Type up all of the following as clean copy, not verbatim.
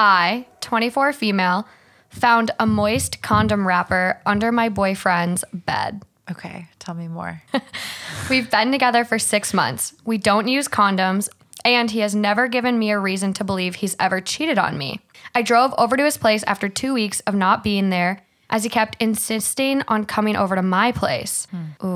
I, 24 female, found a moist condom wrapper under my boyfriend's bed. Okay, tell me more. We've been together for 6 months. We don't use condoms, and he has never given me a reason to believe he's ever cheated on me. I drove over to his place after 2 weeks of not being there, as he kept insisting on coming over to my place.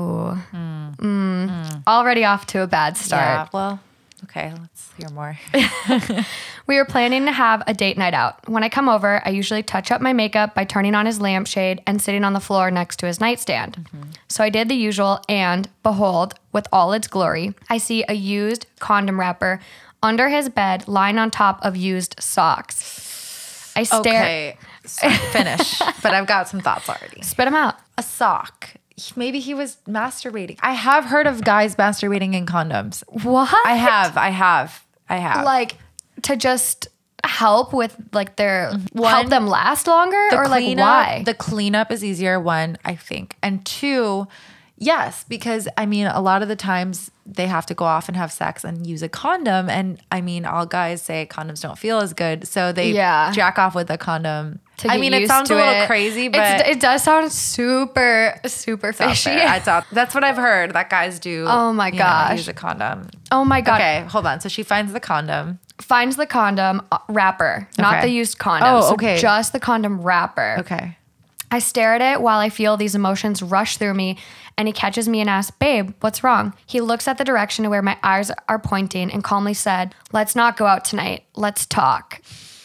Already off to a bad start. Yeah, well, okay, let's hear more. We were planning to have a date night out. When I come over, I usually touch up my makeup by turning on his lampshade and sitting on the floor next to his nightstand. So I did the usual, and behold, with all its glory, I see a used condom wrapper under his bed lying on top of used socks. I stare. Okay, so finish, but I've got some thoughts already. Spit them out. A sock. Maybe he was masturbating. I have heard of guys masturbating in condoms. What? I have. Like, to just help with like their help them last longer, or like why? The cleanup is easier, one, I think. And two, yes, because I mean, a lot of the times they have to go off and have sex and use a condom. And I mean, all guys say condoms don't feel as good. So they jack off with a condom. I mean, it sounds a little crazy, but it does sound super fishy. That's what I've heard that guys do. Oh my gosh. Use a condom. Oh my God. Okay, hold on. So she finds the condom. Finds the condom wrapper, not the used condom. Oh, okay. So just the condom wrapper. Okay. I stare at it while I feel these emotions rush through me, and he catches me and asks, "Babe, what's wrong?" He looks at the direction to where my eyes are pointing and calmly said, "Let's not go out tonight. Let's talk."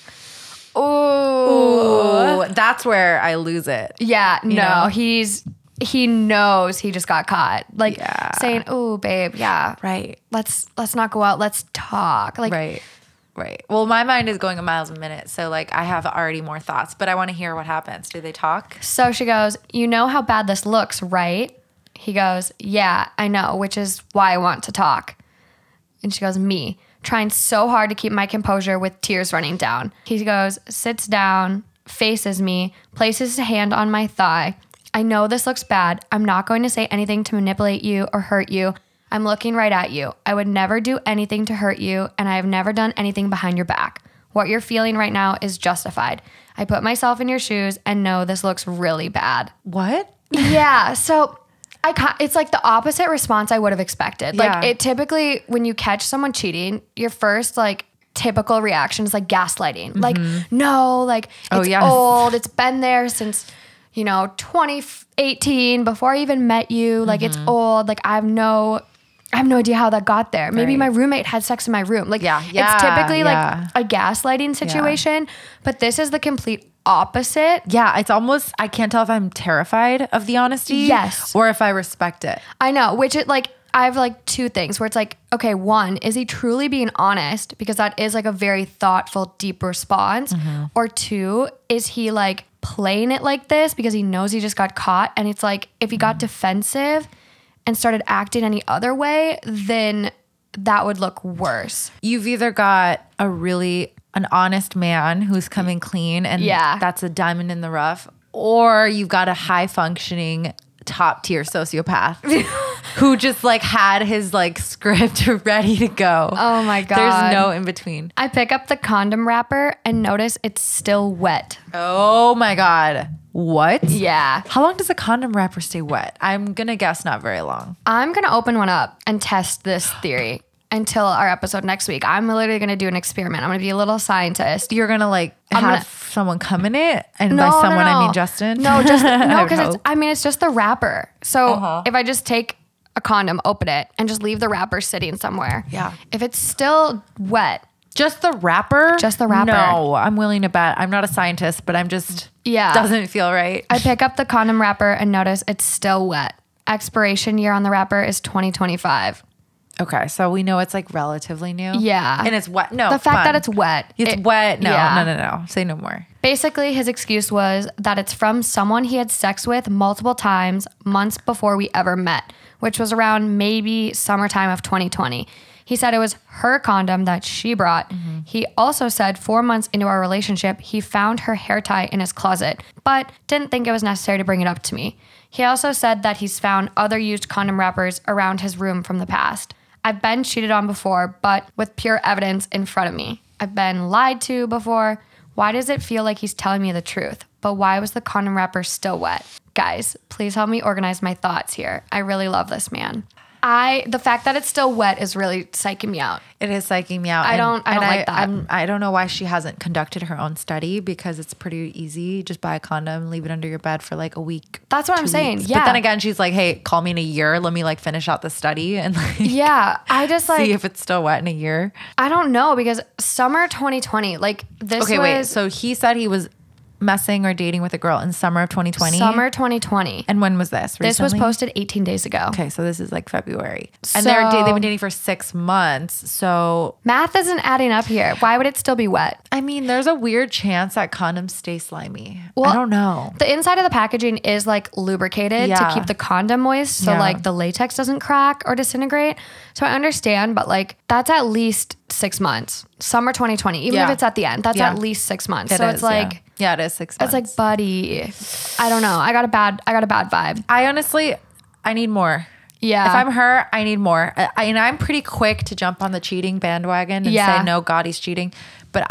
Ooh, that's where I lose it. Yeah, no, he knows he just got caught. Like saying, "Oh, babe, yeah, right. Let's not go out. Let's talk." Like, right. Well, my mind is going a miles a minute, so like I have already more thoughts, but I want to hear what happens. Do they talk? So she goes, "You know how bad this looks, right?" He goes, "Yeah, I know, which is why I want to talk." And she goes, "Me." Trying so hard to keep my composure with tears running down. He goes, sits down, faces me, places his hand on my thigh. "I know this looks bad. I'm not going to say anything to manipulate you or hurt you. I'm looking right at you. I would never do anything to hurt you, and I have never done anything behind your back. What you're feeling right now is justified. I put myself in your shoes and know this looks really bad." What? Yeah, so it's like the opposite response I would have expected. Like it typically, when you catch someone cheating, your first like typical reaction is like gaslighting. Like, no, like it's old. It's been there since, 2018 before I even met you. Like it's old. Like I have no idea how that got there. Maybe my roommate had sex in my room. Like it's typically like a gaslighting situation, but this is the complete opposite. Yeah, it's almost, I can't tell if I'm terrified of the honesty. Yes. Or if I respect it. I know, which it like, I have like two things where it's like, okay, one, is he truly being honest? Because that is like a very thoughtful, deep response. Or two, is he like playing it like this because he knows he just got caught? And it's like, if he got defensive and started acting any other way, then that would look worse. You've either got an honest man who's coming clean and that's a diamond in the rough, or you've got a high functioning top tier sociopath who just like had his like script ready to go. Oh my God. There's no in between. I pick up the condom wrapper and notice it's still wet. Oh my God. What? Yeah. How long does a condom wrapper stay wet? I'm going to guess not very long. I'm going to open one up and test this theory until our episode next week. I'm literally going to do an experiment. I'm going to be a little scientist. You're going to like have someone come in it? And by someone, I mean Justin? No, because it's just the wrapper. So if I just take a condom, open it, and just leave the wrapper sitting somewhere. Yeah. If it's still wet. Just the wrapper? Just the wrapper. No, I'm willing to bet. I'm not a scientist, but I'm just, doesn't feel right. I pick up the condom wrapper and notice it's still wet. Expiration year on the wrapper is 2025. Okay, so we know it's like relatively new. Yeah. And it's wet. No, the fact that it's wet. It's wet. No. Say no more. Basically, his excuse was that it's from someone he had sex with multiple times months before we ever met, which was around maybe summertime of 2020. He said it was her condom that she brought. He also said 4 months into our relationship, he found her hair tie in his closet, but didn't think it was necessary to bring it up to me. He also said that he's found other used condom wrappers around his room from the past. I've been cheated on before, but with pure evidence in front of me. I've been lied to before Why does it feel like he's telling me the truth? But why was the condom wrapper still wet? Guys, please help me organize my thoughts here. I really love this man. The fact that it's still wet is really psyching me out. It is psyching me out. I don't like that. I don't know why she hasn't conducted her own study, because it's pretty easy. Just buy a condom, leave it under your bed for like a week. That's what I'm saying. Yeah. But then again, she's like, hey, call me in a year. Let me like finish out the study and like I just like see if it's still wet in a year. I don't know, because summer 2020, like this wait. So he said he was messing or dating with a girl in summer of 2020? Summer 2020. And when was this? Recently? This was posted 18 days ago. Okay, so this is like February. And So- they've been dating for 6 months. So, Math isn't adding up here. Why would it still be wet? I mean, there's a weird chance that condoms stay slimy. Well, I don't know. The inside of the packaging is like lubricated to Yeah. keep the condom moist, so Yeah. like the latex doesn't crack or disintegrate. So I understand, but like that's at least 6 months. Summer 2020, even Yeah. if it's at the end, that's Yeah. at least 6 months. It so is, it's like yeah, it is 6 months. it's like, buddy, I don't know. I got a bad vibe. I honestly, I need more. Yeah. If I'm her, I need more. And I'm pretty quick to jump on the cheating bandwagon and Yeah. say, no, God, he's cheating. But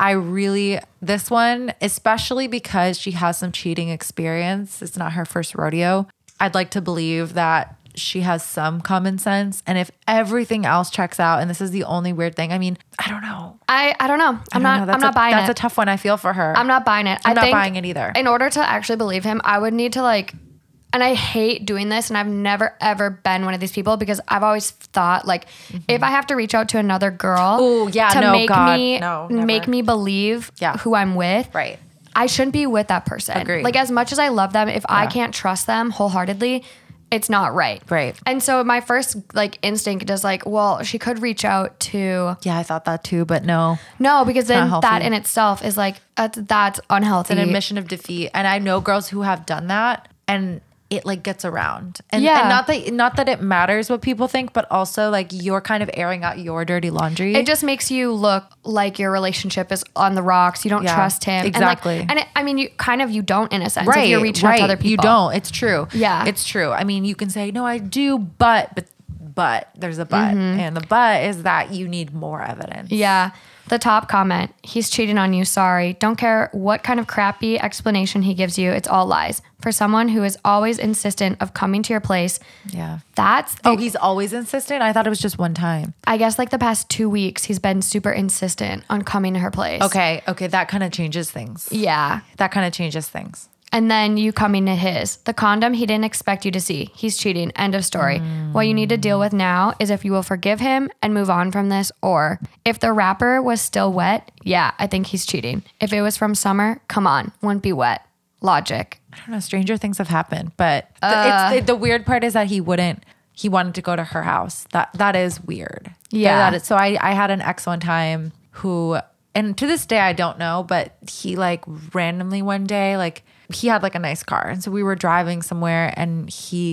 this one, especially because she has some cheating experience, it's not her first rodeo. I'd like to believe that she has some common sense. And if everything else checks out, and this is the only weird thing, I mean, I don't know. I don't know. I'm not buying it. That's a tough one. I feel for her. I'm not buying it. I'm I not think buying it either. In order to actually believe him, I would need to like, and I hate doing this, and I've never ever been one of these people, because I've always thought like, if I have to reach out to another girl Ooh, yeah, to no, make God, me no, never. make me believe Yeah. who I'm with, Right. I shouldn't be with that person. Agreed. Like, as much as I love them, if I can't trust them wholeheartedly, it's not right. Right. And so my first like instinct is like, well, she could reach out to Yeah, I thought that too, but no. no, because then not that healthy. in itself is like that's unhealthy. It's an admission of defeat. And I know girls who have done that, and it like gets around. And, Yeah. and not that it matters what people think, but also like you're kind of airing out your dirty laundry. It just makes you look like your relationship is on the rocks. You don't Yeah, trust him. exactly. And I mean, you don't in a sense. If you're reaching out to other people. You don't. It's true. Yeah. It's true. I mean, you can say, no, I do, but there's a but. And the but is that you need more evidence. Yeah. The top comment, he's cheating on you, sorry. Don't care what kind of crappy explanation he gives you. It's all lies. For someone who is always insistent of coming to your place, Yeah. that's... Oh, he's always insistent? I thought it was just one time. I guess like the past 2 weeks, he's been super insistent on coming to her place. Okay. That kind of changes things. Yeah. That kind of changes things. And then you coming to his. The condom he didn't expect you to see. He's cheating. End of story. What you need to deal with now is if you will forgive him and move on from this, or if the wrapper was still wet, yeah, I think he's cheating. If it was from summer, come on, wouldn't be wet. Logic. I don't know. Stranger things have happened, but the weird part is that he wanted to go to her house. That is weird. Yeah. So I had an ex one time who, and to this day I don't know, but he like randomly one day, like he had like a nice car. And so we were driving somewhere, and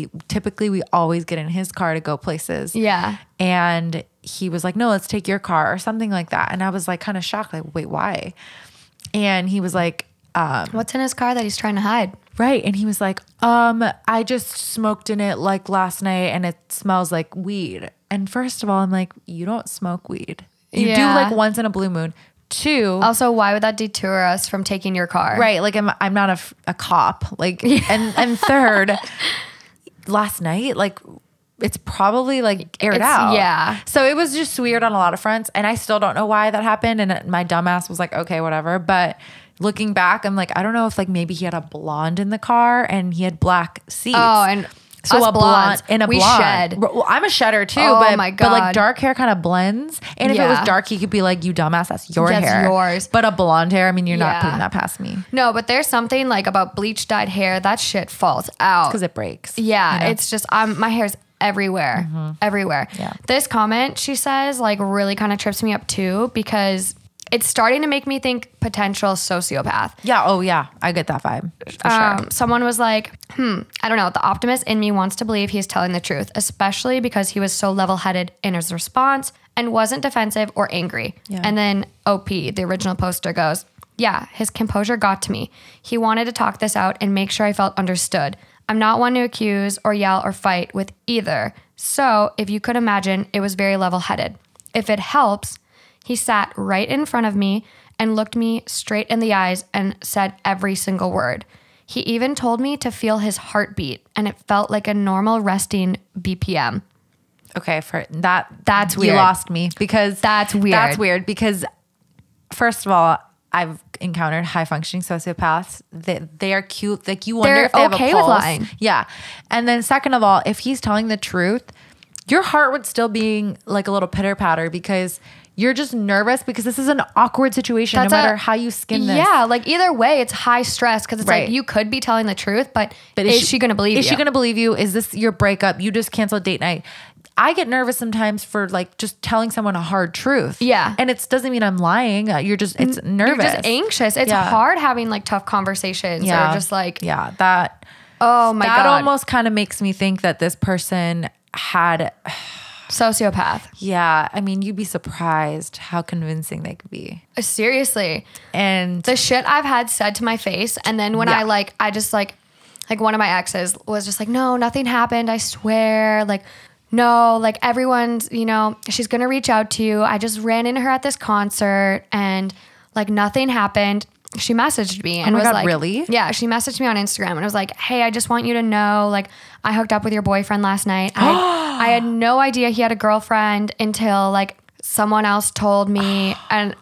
we always get in his car to go places. Yeah. And he was like, no, let's take your car or something like that. And I was like kind of shocked, like, wait, why? And he was like, What's in his car that he's trying to hide? right. And he was like, I just smoked in it like last night, and it smells like weed. And first of all, I'm like, you don't smoke weed. You do Yeah. like once in a blue moon. 2, Also, why would that deter us from taking your car? right. Like I'm not a cop. Like, and 3rd, last night, like it's probably like aired out. Yeah. So it was just weird on a lot of fronts. And I still don't know why that happened. And my dumbass was like, okay, whatever. But looking back, I'm like, I don't know if like maybe he had a blonde in the car and he had black seats. Oh, and so us a blondes, blonde and a we blonde. shed. Well, I'm a shedder too, Oh but my but like God. dark hair kind of blends. And if it was Yeah. dark, he could be like, you dumbass, that's your That's hair. yours. But a blonde hair, I mean, you're not Yeah. putting that past me No, but there's something like about bleach dyed hair. That shit falls out. because it breaks. Yeah, you know? it's just my hair's everywhere, everywhere. Yeah. This comment she says like really kind of trips me up too, because it's starting to make me think potential sociopath. Yeah. Oh yeah. I get that vibe for sure. Someone was like, I don't know. The optimist in me wants to believe he's telling the truth, especially because he was so level-headed in his response and wasn't defensive or angry. Yeah. And then OP, the original poster, goes, yeah, his composure got to me. He wanted to talk this out and make sure I felt understood. I'm not one to accuse or yell or fight with either. So if you could imagine, it was very level-headed. If it helps, he sat right in front of me and looked me straight in the eyes and said every single word. He even told me to feel his heartbeat, and it felt like a normal resting BPM. Okay, for that's weird. You lost me because that's weird. That's weird because first of all, I've encountered high functioning sociopaths. They are cute. Like you wonder if they have a pulse. With lying. Yeah. And then second of all, if he's telling the truth, your heart would still be like a little pitter patter because you're just nervous because this is an awkward situation no matter how you skin this. Yeah, like either way, it's high stress because it's like you could be telling the truth, but is she going to believe you? Is she going to believe you? Is this your breakup? You just canceled date night. I get nervous sometimes for like just telling someone a hard truth. Yeah. And it doesn't mean I'm lying. It's nervous. You're just anxious. It's hard having like tough conversations or just like. Yeah. That almost kind of makes me think that this person had. Sociopath. Yeah. I mean, you'd be surprised how convincing they could be. Seriously. And the shit I've had said to my face. And then when I just like one of my exes was just like, no, nothing happened. I swear. Like, no, like everyone's, she's going to reach out to you. I just ran into her at this concert and like nothing happened. She messaged me and was like, really? Yeah, she messaged me on Instagram and was like, hey, I just want you to know, like, I hooked up with your boyfriend last night. I had no idea he had a girlfriend until like someone else told me. And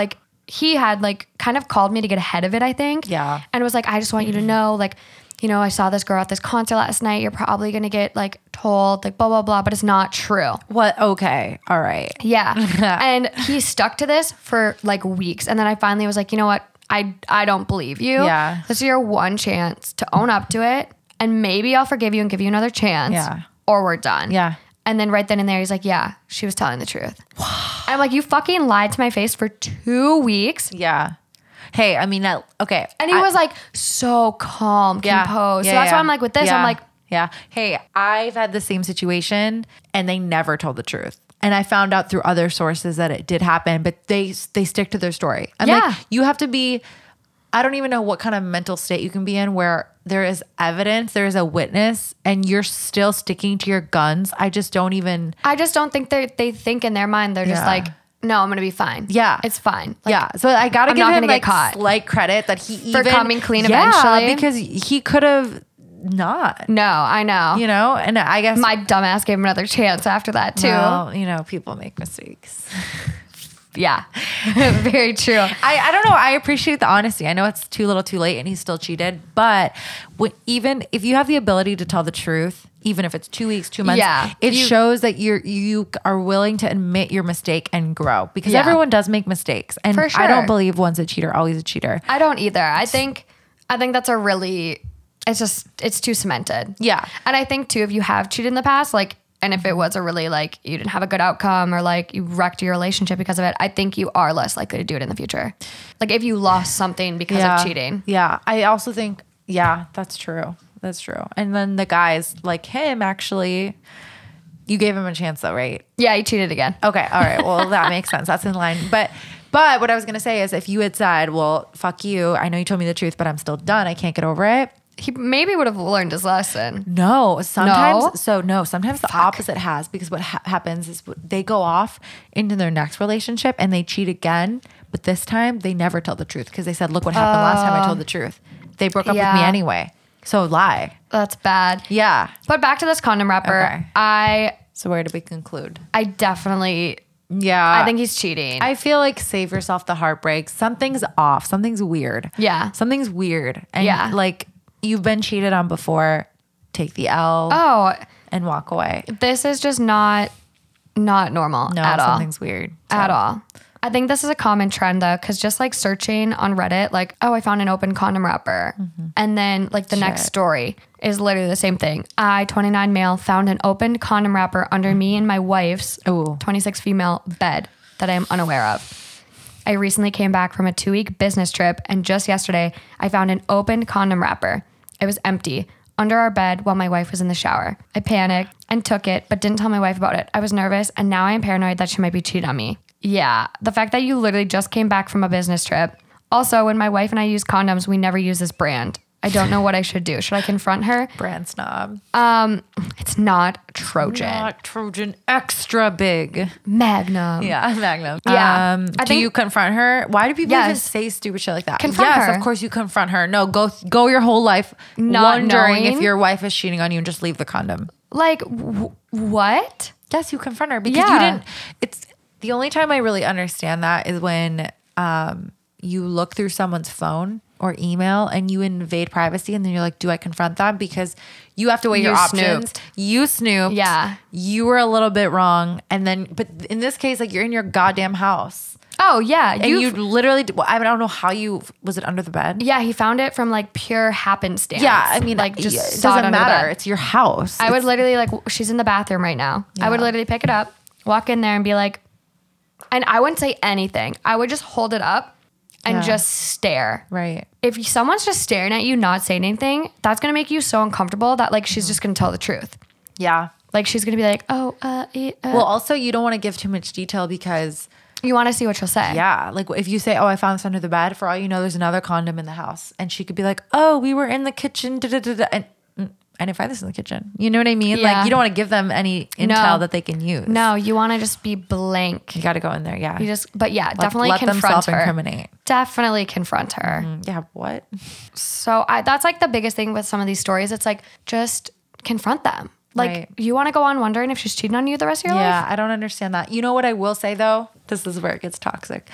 he had like kind of called me to get ahead of it, I think. Yeah. And was like, I just want you to know, like, I saw this girl at this concert last night. You're probably going to get like told like blah, blah, blah, but it's not true. What? Okay. All right. Yeah. And he stuck to this for like weeks. And then I finally was like, you know what? I don't believe you. Yeah. This is your one chance to own up to it. And maybe I'll forgive you and give you another chance. Yeah. Or we're done. Yeah. And then right then and there, he's like, yeah, she was telling the truth. And I'm like, you fucking lied to my face for 2 weeks. Yeah. Hey, I mean, okay. And he was like so calm, composed. So that's why I'm like, with this, I'm like. Yeah. Hey, I've had the same situation and they never told the truth. And I found out through other sources that it did happen, but they stick to their story. I'm like, you have to be, I don't even know what kind of mental state you can be in where there is evidence, there is a witness, and you're still sticking to your guns. I just don't think they think in their mind, they're just like, no, I'm going to be fine. Yeah. It's fine. Like, so I got to give him like slight credit that he for coming clean eventually. Because he could have not. No, I know. And I guess my dumbass gave him another chance after that too. Well, people make mistakes. Yeah, very true. I don't know. I appreciate the honesty. I know it's too little too late and he still cheated, but even if you have the ability to tell the truth, even if it's 2 weeks, 2 months, it shows that you are willing to admit your mistake and grow because everyone does make mistakes. And for sure. I don't believe one's a cheater, always a cheater. I don't either. I think that's a really, it's too cemented. Yeah. And I think too, if you have cheated in the past, like, and if it was a really like, you didn't have a good outcome or like you wrecked your relationship because of it, I think you are less likely to do it in the future. Like if you lost something because of cheating. Yeah. I also think, that's true. That's true. And then the guys like him, actually, you gave him a chance though, right? Yeah, he cheated again. Okay. All right. Well, that makes sense. That's in line. But what I was going to say is if you had said, well, fuck you. I know you told me the truth, but I'm still done. I can't get over it. He maybe would have learned his lesson. No, sometimes. Sometimes the opposite has, because what happens is they go off into their next relationship and they cheat again. But this time they never tell the truth because they said, look what happened last time I told the truth. They broke up with me anyway. So lie. That's bad. Yeah. But back to this condom wrapper. Okay. So where do we conclude? I definitely... Yeah. I think he's cheating. I feel like save yourself the heartbreak. Something's off. Something's weird. Yeah. Something's weird. And like... You've been cheated on before. Take the L. And walk away. This is just not normal at all. Something's weird. At all. I think this is a common trend though, because just like searching on Reddit, like, I found an open condom wrapper. Mm-hmm. And then like the next story is literally the same thing. 29 male, found an open condom wrapper under me and my wife's 26 female bed that I am unaware of. I recently came back from a 2-week business trip, and just yesterday, I found an open condom wrapper. It was empty under our bed while my wife was in the shower. I panicked and took it, but didn't tell my wife about it. I was nervous, and now I am paranoid that she might be cheating on me. Yeah, the fact that you literally just came back from a business trip. Also, when my wife and I use condoms, we never use this brand. I don't know what I should do. Should I confront her? Brand snob. It's not Trojan. Not Trojan. Extra big. Magnum. Yeah, Magnum. Yeah. Do you confront her? Why do people even Yes. say stupid shit like that? Confront yes, her. of course you confront her. No, go your whole life Not wondering if knowing. your wife is cheating on you and just leave the condom. Like, what? Yes, you confront her because you didn't. It's the only time I really understand that is when you look through someone's phone or email and you invade privacy, and then you're like, do I confront them? Because you have to weigh your options. You snooped. Yeah. You were a little bit wrong. And then, but in this case, like you're in your goddamn house. Oh, yeah. And you literally, I don't know how was it under the bed? Yeah, he found it from like pure happenstance. Yeah, I mean, like just it saw it doesn't under the matter. bed. It's your house. I would literally like, she's in the bathroom right now. I would Yeah. literally pick it up, walk in there and be like, and I wouldn't say anything. I would just hold it up and just stare. Right. If someone's just staring at you, not saying anything, that's going to make you so uncomfortable that like she's just going to tell the truth. Yeah. Like she's going to be like, Well, also you don't want to give too much detail because you want to see what she'll say. yeah, like if you say, oh, I found this under the bed, for all you know, there's another condom in the house. And she could be like, oh, we were in the kitchen. And I didn't find this in the kitchen. You know what I mean? Yeah. Like you don't want to give them any intel that they can use. No, you want to just be blank. You got to go in there. Yeah. But yeah, definitely let them confront her. self-incriminate. Definitely confront her. Yeah. What? So that's like the biggest thing with some of these stories. It's like, just confront them. Like Right. you want to go on wondering if she's cheating on you the rest of your Yeah. life? I don't understand that. You know what I will say though? This is where it gets toxic.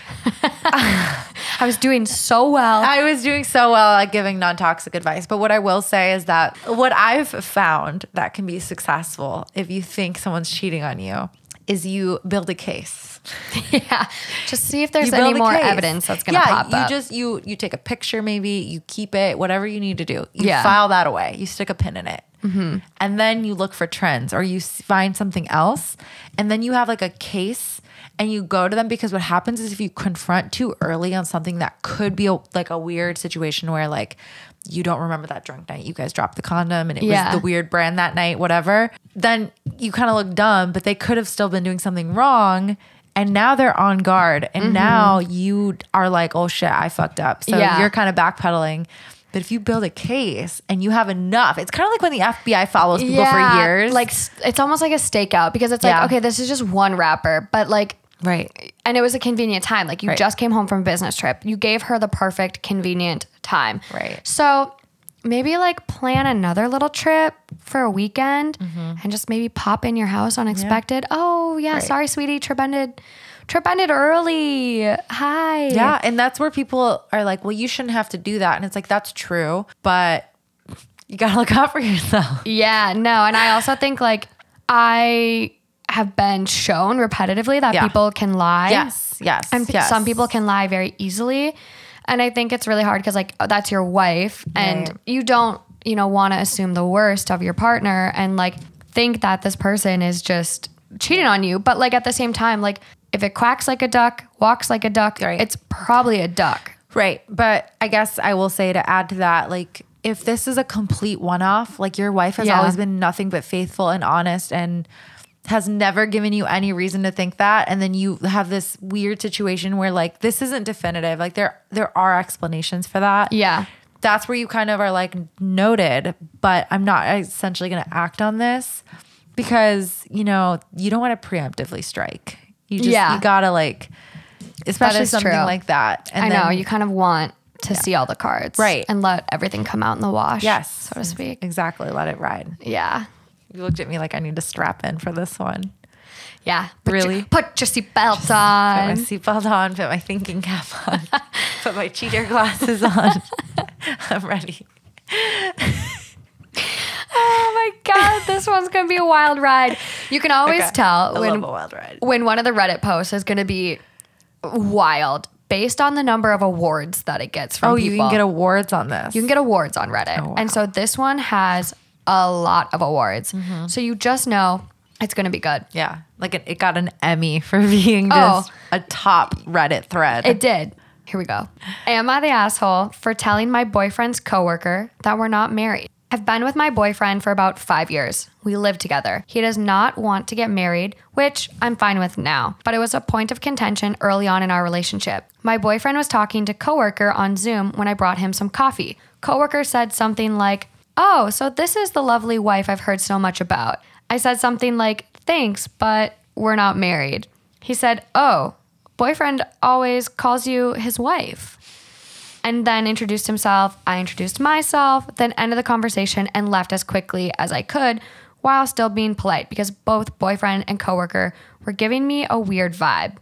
I was doing so well. I was doing so well at giving non-toxic advice. But what I will say is that what I've found that can be successful if you think someone's cheating on you is you build a case. Yeah. Just see if there's You build any a more case. evidence that's going to pop up. You take a picture maybe, you keep it, whatever you need to do. You Yeah. file that away. You stick a pin in it. And then you look for trends or you find something else. And then you have like a case and you go to them, because what happens is if you confront too early on something that could be like a weird situation where like you don't remember that drunk night, you guys dropped the condom and it was the weird brand that night, whatever, then you kind of look dumb, but they could have still been doing something wrong. And now they're on guard. And now you are like, oh shit, I fucked up. So you're kind of backpedaling. But if you build a case and you have enough, it's kind of like when the FBI follows people for years. Like it's almost like a stakeout, because it's like, okay, this is just one wrapper, but like, right. And it was a convenient time. Like you just came home from a business trip. You gave her the perfect convenient time. Right. So maybe like plan another little trip for a weekend and just maybe pop in your house unexpected. Yeah. Oh yeah, sorry, sweetie, trip ended early. Hi. Yeah. And that's where people are like, well, you shouldn't have to do that. And it's like, that's true, but you got to look out for yourself. Yeah, no. And I also think like I have been shown repetitively that people can lie. Yes. Yes. And some people can lie very easily. And I think it's really hard because like that's your wife and you don't, want to assume the worst of your partner and like think that this person is just cheating on you. But like at the same time, like if it quacks like a duck, walks like a duck, it's probably a duck. Right. But I guess I will say, to add to that, like if this is a complete one-off, like your wife has always been nothing but faithful and honest and has never given you any reason to think that. And then you have this weird situation where like, this isn't definitive. Like there are explanations for that. Yeah. That's where you kind of are like, noted, but I'm not essentially going to act on this because, you don't want to preemptively strike. You gotta like, especially something like that. And I know you kind of want to see all the cards. Right. And let everything come out in the wash. Yes. So to speak. Exactly. Let it ride. Yeah. You looked at me like I need to strap in for this one. Yeah. Really? Put your seatbelt Put my on. seatbelt on, put my thinking cap on, put my cheater glasses on. I'm ready. Oh my God, this one's going to be a wild ride. You can always tell I love a wild ride. when one of the Reddit posts is going to be wild based on the number of awards that it gets from people. You can get awards on this. You can get awards on Reddit. Oh, wow. And so this one has a lot of awards. So you just know it's going to be good. Yeah. Like it got an Emmy for being just a top Reddit thread. It did. Here we go. Am I the asshole for telling my boyfriend's coworker that we're not married? I've been with my boyfriend for about 5 years. We live together. He does not want to get married, which I'm fine with now, but it was a point of contention early on in our relationship. My boyfriend was talking to coworker on Zoom when I brought him some coffee. Coworker said something like, "Oh, so this is the lovely wife I've heard so much about." I said something like, "Thanks, but we're not married." He said, "Oh, boyfriend always calls you his wife." And then introduced himself. I introduced myself, then ended the conversation and left as quickly as I could while still being polite because both boyfriend and coworker were giving me a weird vibe.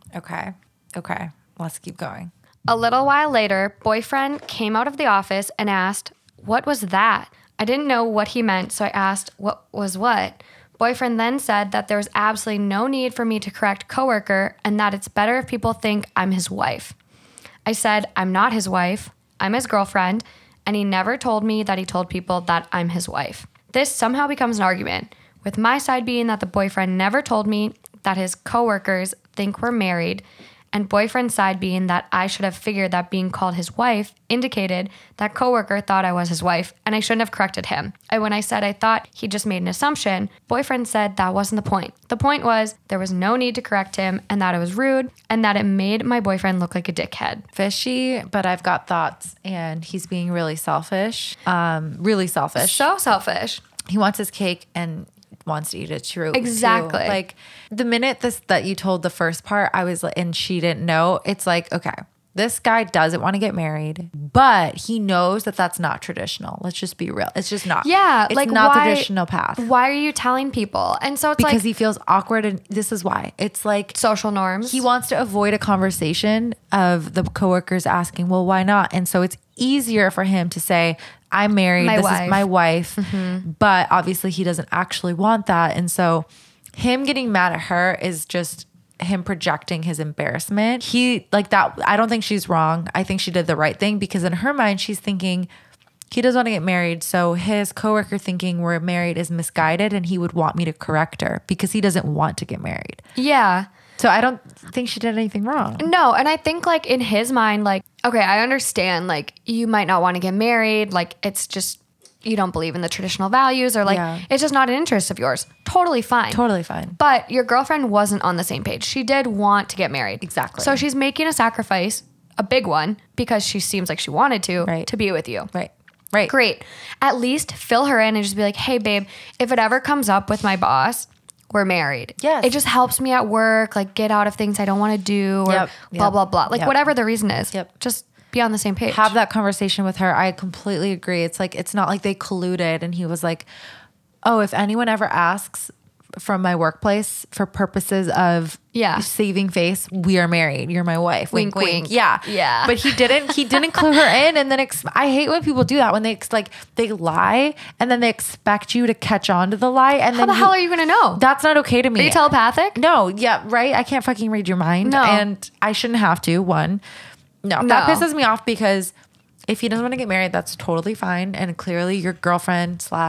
Okay. Let's keep going. A little while later, boyfriend came out of the office and asked, "What was that?" I didn't know what he meant, so I asked, "What was what?" Boyfriend then said that there was absolutely no need for me to correct coworker and that it's better if people think I'm his wife. I said, "I'm not his wife. I'm his girlfriend." And he never told me that he told people that I'm his wife. This somehow becomes an argument, with my side being that the boyfriend never told me that his coworkers think we're married, and boyfriend's side being that I should have figured that being called his wife indicated that coworker thought I was his wife, and I shouldn't have corrected him. And when I said I thought he just made an assumption, boyfriend said that wasn't the point. The point was there was no need to correct him, and that it was rude, and that it made my boyfriend look like a dickhead. Fishy, but I've got thoughts, and he's being really selfish. Really selfish. So selfish. He wants his cake and wants to eat it too. Exactly. Like the minute that you told the first part, I was like, and she didn't know. It's like, okay, this guy doesn't want to get married, but he knows that that's not traditional. Let's just be real. It's just not. Yeah, it's like not the why- traditional path. Why are you telling people? And so it's Because like he feels awkward, and this is why. It's like social norms. he wants to avoid a conversation of the coworkers asking, well, why not? And so it's easier for him to say, I'm married. This is my wife. Mm-hmm. But obviously he doesn't actually want that. And so him getting mad at her is just him projecting his embarrassment. He like that. I don't think she's wrong. I think she did the right thing because in her mind, she's thinking he doesn't want to get married. So his coworker thinking we're married is misguided and he would want me to correct her because he doesn't want to get married. Yeah. So I don't think she did anything wrong. No, and I think like in his mind, like, okay, I understand like you might not want to get married. Like it's just, you don't believe in the traditional values or like, it's just not an interest of yours. Totally fine. Totally fine. But your girlfriend wasn't on the same page. She did want to get married. Exactly. So she's making a sacrifice, a big one, because she seems like she wanted to be with you. Right. Right. Great. At least fill her in and just be like, hey babe, if it ever comes up with my boss, we're married. Yes. It just helps me at work, like get out of things I don't want to do or blah, blah, blah. Like whatever the reason is, just be on the same page. Have that conversation with her. I completely agree. It's like, it's not like they colluded and he was like, oh, if anyone ever asks from my workplace for purposes of saving face, we are married. You're my wife. Wink, wink. Yeah. Yeah. But he didn't clue her in. And then I hate when people do that when they lie and then they expect you to catch on to the lie. And how the hell are you going to know? That's not okay to me. Are you telepathic? No. Yeah. Right. I can't fucking read your mind. No. And I shouldn't have to. No. That pisses me off because if he doesn't want to get married, that's totally fine. And clearly your girlfriend /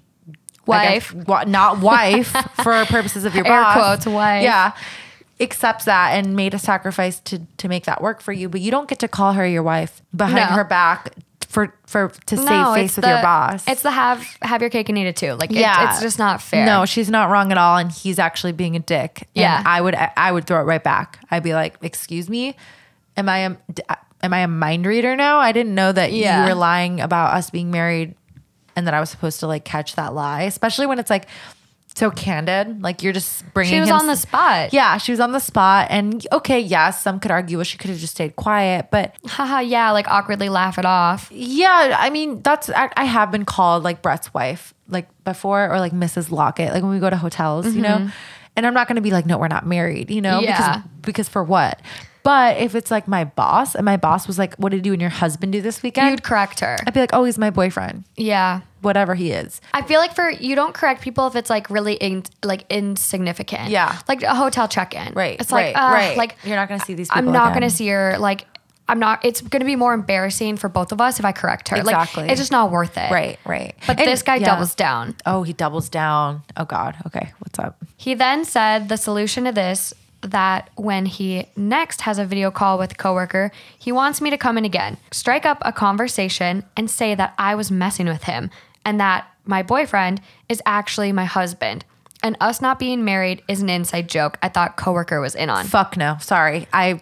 wife, not wife for purposes of your air boss. quotes wife. Yeah. Accepts that and made a sacrifice to make that work for you. But you don't get to call her your wife behind her back to save face with your boss. It's the have your cake and eat it too. Like it's just not fair. No, she's not wrong at all. And he's actually being a dick. Yeah. And I would throw it right back. I'd be like, excuse me, am I a mind reader now? I didn't know that you were lying about us being married and that I was supposed to like catch that lie, especially when it's like so candid. Like you're just bringing She was on the spot. Yeah, she was on the spot. And okay, yes, some could argue, well, she could have just stayed quiet, but haha, yeah, like awkwardly laugh it off. Yeah, I mean, I have been called like Brett's wife like before or like Mrs. Lockett, like when we go to hotels, you know? And I'm not going to be like, no, we're not married, you know? Yeah. Because for what? But if it's like my boss and my boss was like, what did you and your husband do this weekend? You'd correct her. I'd be like, oh, he's my boyfriend. Yeah. Whatever he is. I feel like you don't correct people if it's like really insignificant. Yeah. Like a hotel check-in. Right. It's like, like you're not going to see these people I'm not again. going to see her. Like, it's going to be more embarrassing for both of us if I correct her. Exactly. Like, it's just not worth it. Right. But this guy doubles down. Oh, he doubles down. Oh God. Okay. What's up? He then said the solution to this, that when he next has a video call with a coworker, he wants me to come in again, strike up a conversation and say that I was messing with him and that my boyfriend is actually my husband. And us not being married is an inside joke I thought coworker was in on. Fuck no. Sorry.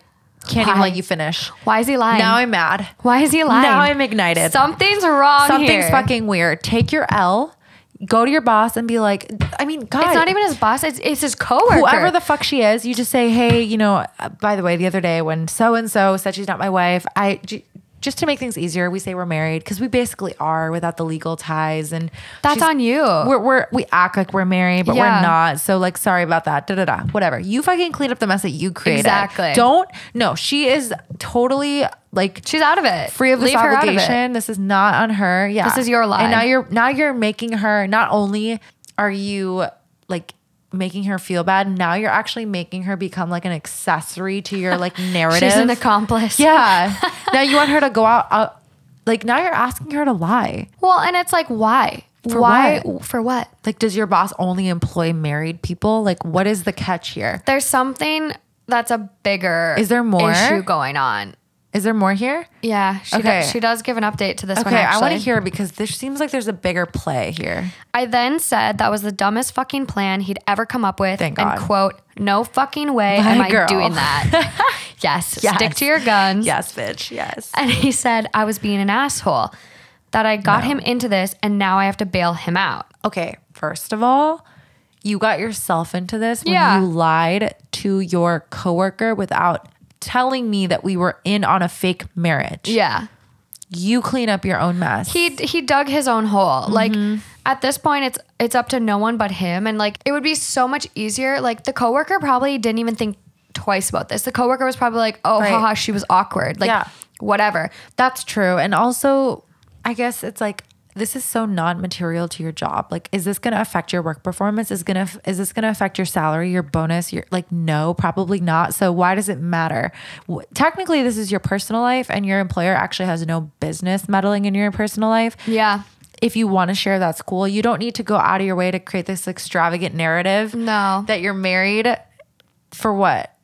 Can't even let you finish. Why is he lying? Now I'm mad. Why is he lying? Now I'm ignited. Something's wrong Something's here. fucking weird. Take your L. Go to your boss and be like, I mean, God. It's not even his boss. It's his coworker. Whoever the fuck she is, you just say, hey, you know, by the way, the other day when so-and-so said she's not my wife, just to make things easier, we say we're married because we basically are without the legal ties, and that's on you. We act like we're married, but we're not. So like, sorry about that. Whatever. You fucking clean up the mess that you created. Exactly. No, she is totally like she's out of it. Free of this Leave her obligation. out of it. This is not on her. Yeah. This is your lie. And now you're making her, not only are you like making her feel bad, now you're actually making her become like an accessory to your like narrative. She's an accomplice. Yeah. Now you want her to go out like now you're asking her to lie. Well, and it's like, why? For what? Like, does your boss only employ married people? Like, what is the catch here? There's something that's a bigger Is there more issue going on. Is there more here? Yeah, she does give an update to this one. Okay, actually. I want to hear because there seems like there's a bigger play here. I then said that was the dumbest fucking plan he'd ever come up with. Thank God. And quote, no fucking way My am I girl. doing that. yes, stick to your guns. Yes, bitch, yes. And he said I was being an asshole, that I got him into this and now I have to bail him out. Okay, first of all, you got yourself into this when you lied to your coworker without telling me that we were in on a fake marriage. Yeah. You clean up your own mess. He dug his own hole. Like at this point it's up to no one but him, and like it would be so much easier. Like the coworker probably didn't even think twice about this. The coworker was probably like, "Oh, haha, she was awkward." Like whatever. That's true. And also, I guess it's like this is so non-material to your job. Like, is this going to affect your work performance? Is this going to affect your salary, your bonus? You're like, no, probably not. So why does it matter? Technically, this is your personal life and your employer actually has no business meddling in your personal life. Yeah. If you want to share, that's cool. You don't need to go out of your way to create this extravagant narrative. No. That you're married for what?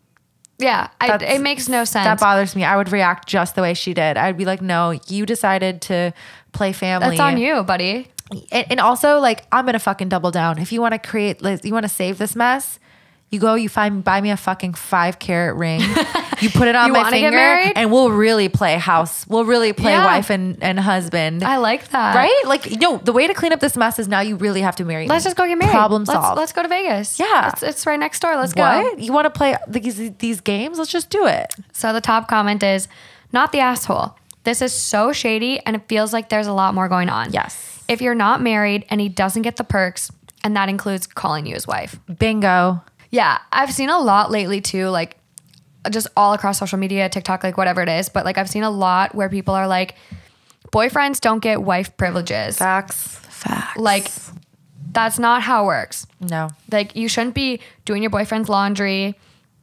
Yeah, it makes no sense. That bothers me. I would react just the way she did. I'd be like, no, you decided to play family. That's on you, buddy. And also, like, I'm going to fucking double down. If you want to you want to save this mess, you go, buy me a fucking 5-carat ring. You put it on my finger and we'll really play house. We'll really play wife and husband. I like that. Right? Like, the way to clean up this mess is now you really have to marry me. Let's just go get married. Problem solved. Let's go to Vegas. Yeah. It's right next door. Let's go. What? You want to play these games? Let's just do it. So the top comment is, not the asshole. This is so shady and it feels like there's a lot more going on. Yes. If you're not married and he doesn't get the perks, and that includes calling you his wife. Bingo. Yeah, I've seen a lot lately too, like just all across social media, TikTok, like whatever it is. But like I've seen a lot where people are like, boyfriends don't get wife privileges. Facts. Like that's not how it works. No. Like you shouldn't be doing your boyfriend's laundry.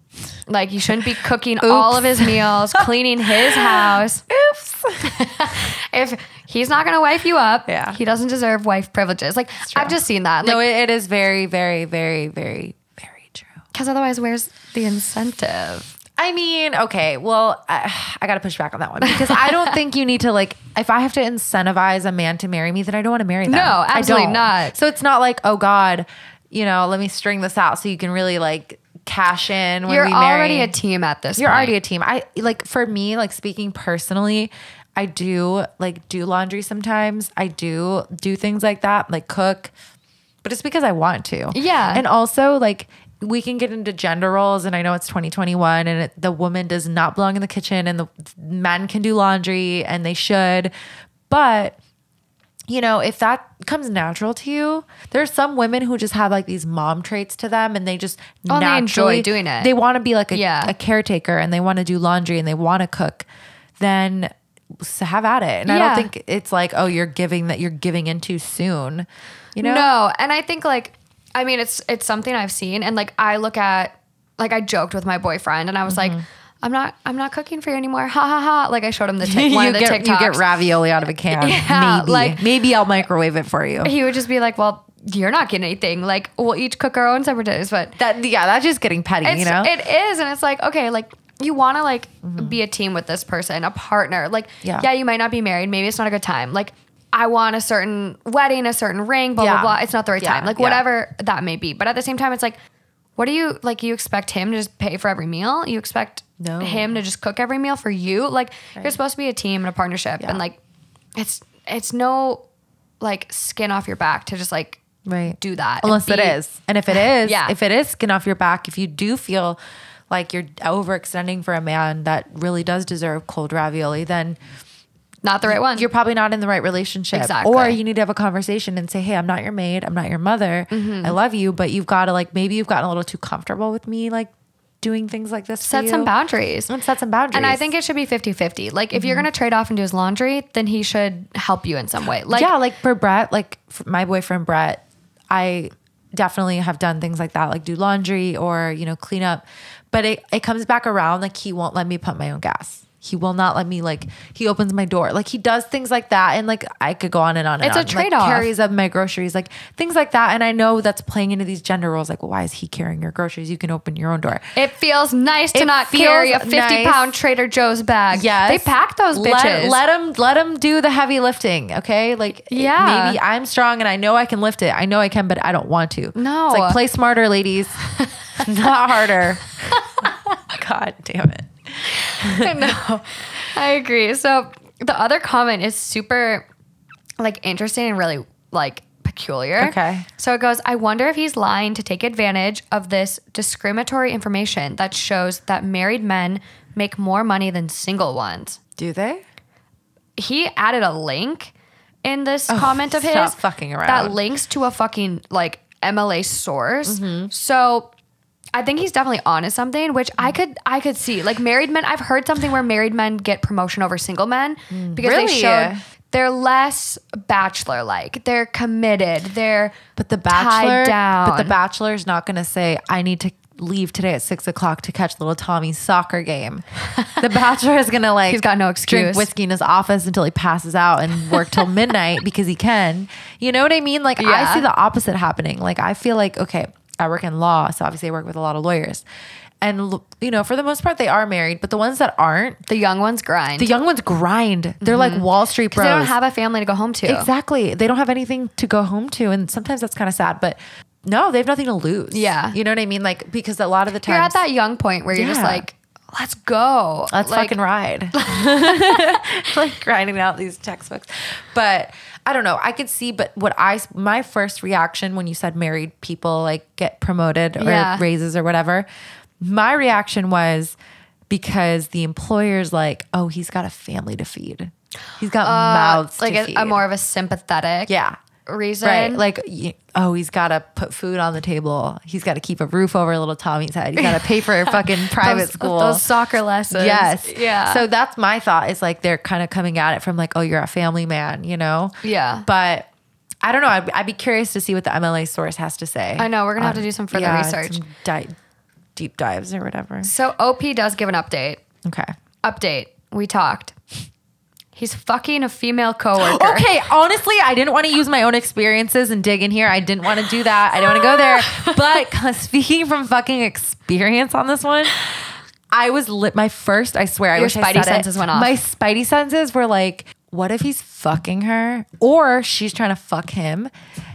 Like you shouldn't be cooking all of his meals, cleaning his house. Oops. If he's not going to wife you up, Yeah. he doesn't deserve wife privileges. Like I've just seen that. Like, No, it is very, very, very, very, very true. Because otherwise, where's the incentive? I mean, okay, well, I got to push back on that one because I don't think you need to like, if I have to incentivize a man to marry me, then I don't want to marry them. No, absolutely not. So it's not like, oh God, let me string this out so you can really like cash in when You're we marry. already a team at this You're point. already a team. I like, for me, like speaking personally, I do like do laundry sometimes. I do things like that, like cook, but it's because I want to. Yeah. And also like, we can get into gender roles, and I know it's 2021 and the woman does not belong in the kitchen and the men can do laundry and they should. But, if that comes natural to you, there's some women who just have like these mom traits to them and they just naturally they enjoy doing it. They want to be like a caretaker and they want to do laundry and they want to cook. Then have at it. And I don't think it's like, oh, you're giving in too soon. No. And I think like, I mean, it's something I've seen, and like I look at, like I joked with my boyfriend, and I was like, I'm not cooking for you anymore. Ha ha ha! Like I showed him the one of the TikToks. You get ravioli out of a can. Yeah, maybe I'll microwave it for you. He would just be like, well, you're not getting anything. Like we'll each cook our own separate dishes. But that's just getting petty. It is, and it's like, okay, like you want to like be a team with this person, a partner. Like you might not be married. Maybe it's not a good time. Like I want a certain wedding, a certain ring, blah, blah, blah. It's not the right time. Like whatever that may be. But at the same time, it's like, what do you like? You expect him to just pay for every meal? You expect him to just cook every meal for you? Like you're supposed to be a team and a partnership, and like it's no like skin off your back to just like do that unless it is. And if it is, if it is skin off your back, if you do feel like you're overextending for a man that really does deserve cold ravioli, then not the right one. You're probably not in the right relationship. Exactly. Or you need to have a conversation and say, hey, I'm not your maid. I'm not your mother. I love you, but you've got to like, maybe you've gotten a little too comfortable with me, like doing things like this. Set some boundaries. And set some boundaries. And I think it should be 50-50. Like if you're going to trade off and do his laundry, then he should help you in some way. Like, yeah. Like for Brett, like for my boyfriend, Brett, I definitely have done things like that, like do laundry or, you know, clean up, but it comes back around. Like he won't let me pump my own gas. He will not let me, like, he opens my door. Like he does things like that. And like, I could go on and on and on. It's a trade-off. Like, carries up my groceries, like things like that. And I know that's playing into these gender roles. Like, well, why is he carrying your groceries? You can open your own door. It feels nice to not carry a 50-pound Trader Joe's bag. Yes. They pack those bitches. Let him do the heavy lifting. Okay. Like maybe I'm strong and I know I can lift it. I know I can, but I don't want to. No. It's like play smarter, ladies. Not harder. God damn it. No, I agree. So the other comment is super like interesting and really like peculiar. Okay. So it goes, I wonder if he's lying to take advantage of this discriminatory information that shows that married men make more money than single ones. Do they? He added a link in this comment of his. Stop fucking around. That links to a fucking like MLA source. So I think he's definitely onto something, which I could see. Like married men, I've heard something where married men get promotion over single men because they showed they're less bachelor-like. They're committed. They're tied down. But the bachelor's not going to say, I need to leave today at 6:00 to catch little Tommy's soccer game. The bachelor is going to like, he's got no excuse. Drink whiskey in his office until he passes out and work till midnight because he can. You know what I mean? Like I see the opposite happening. Like I feel like, okay, I work in law, so obviously I work with a lot of lawyers. And, you know, for the most part, they are married. But the ones that aren't. The young ones grind. They're like Wall Street bros. They don't have a family to go home to. Exactly. They don't have anything to go home to. And sometimes that's kind of sad. But no, they have nothing to lose. Yeah. You know what I mean? Like, because a lot of the times. You're at that young point where you're just like, let's go. Let's fucking ride. Like grinding out these textbooks. But I don't know. I could see, but my first reaction when you said married people like get promoted or raises or whatever, my reaction was because the employer's like, oh, he's got a family to feed. He's got mouths like to feed. A more of a sympathetic reason. Right. Like, oh, he's got to put food on the table. He's got to keep a roof over little Tommy's head. He's got to pay for fucking private school. Those soccer lessons. Yes. Yeah. So that's my thought is like, they're kind of coming at it from like, oh, you're a family man, you know? Yeah. But I don't know. I'd be curious to see what the MLA source has to say. I know. We're going to have to do some further research. Some deep dives or whatever. So OP does give an update. Okay. Update. We talked. He's fucking a female coworker. Okay, honestly, I didn't want to use my own experiences and dig in here. I didn't want to do that. I don't want to go there. But speaking from fucking experience on this one, I was my first, I swear, I wish I said it. Your spidey senses went off. My spidey senses were like, what if he's fucking her? Or she's trying to fuck him?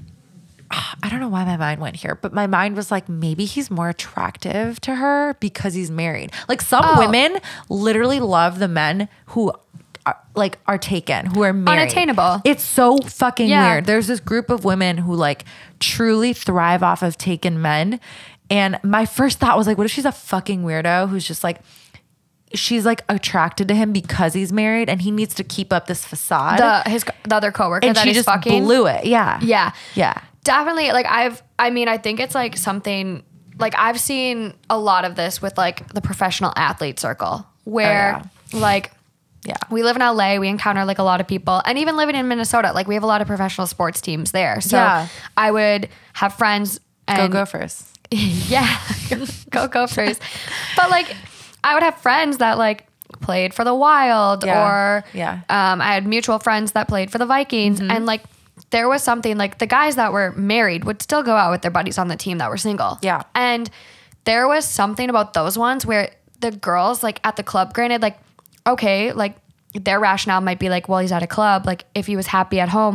I don't know why my mind went here, but my mind was like, maybe he's more attractive to her because he's married. Like some women literally love the men who are taken, who are married. Unattainable. It's so fucking weird. There's this group of women who like truly thrive off of taken men. And my first thought was like, what if she's a fucking weirdo who's just like, she's like attracted to him because he's married and he needs to keep up this facade. The other coworker and that she he's just fucking blew it. Yeah. Yeah. Yeah. Definitely. Like I think it's like something like I've seen a lot of this with like the professional athlete circle where like we live in LA, we encounter like a lot of people, and even living in Minnesota, like we have a lot of professional sports teams there. So I would have friends and go Gophers. Yeah. go Gophers. But like I would have friends that like played for the Wild or I had mutual friends that played for the Vikings and like there was something like the guys that were married would still go out with their buddies on the team that were single. Yeah. And there was something about those ones where the girls like at the club, granted, like, okay, like their rationale might be like, well, he's at a club. Like if he was happy at home,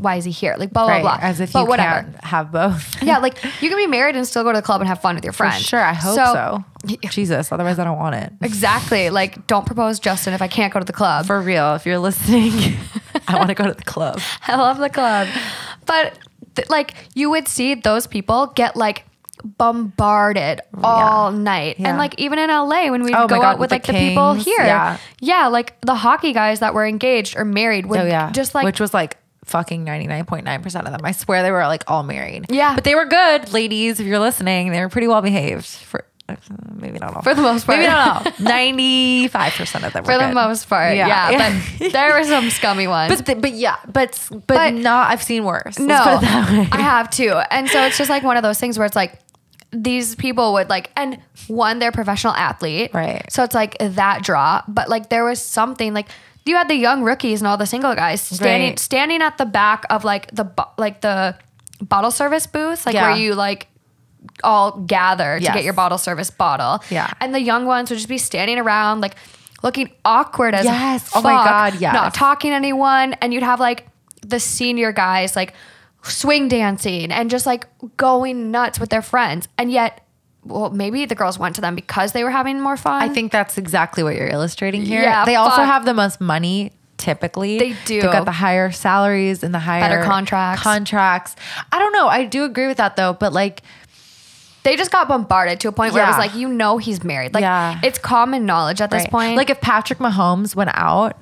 why is he here? Like blah, blah, blah. As if but you whatever. can't have both. Yeah. Like you can be married and still go to the club and have fun with your For friends. sure. I hope so. Jesus. Otherwise I don't want it. Exactly. Like don't propose, Justin, if I can't go to the club. For real. If you're listening, I want to go to the club. I love the club. But like you would see those people get like bombarded all night. Yeah. And like even in LA when we'd Oh my go God, out with the like the people Kings. here. Yeah. Like the hockey guys that were engaged or married would just like. Which was like fucking 99.9% of them. I swear they were like all married. Yeah. But they were good, ladies. If you're listening, they were pretty well behaved. For maybe not all. For the most part. Maybe not all. 95% of them were For the good. most part. Yeah. But there were some scummy ones. But not, I've seen worse. No, Let's put it that way. I have too. And so it's just like one of those things where it's like, these people would like, and one, they're professional athlete. Right. So it's like that draw. But like there was something like you had the young rookies and all the single guys standing at the back of like the bottle service booth, like where you like all gather to get your bottle service bottle. Yeah. And the young ones would just be standing around like looking awkward as fuck, oh my God, yes. not talking to anyone. And you'd have like the senior guys like swing dancing and just like going nuts with their friends. And yet, well, maybe the girls went to them because they were having more fun. I think that's exactly what you're illustrating here. Yeah, they also have the most money. Typically, they do. They've got the higher salaries and the higher better contracts. I don't know. I do agree with that though, but like they just got bombarded to a point where it was like, he's married. Like it's common knowledge at this point. Like if Patrick Mahomes went out,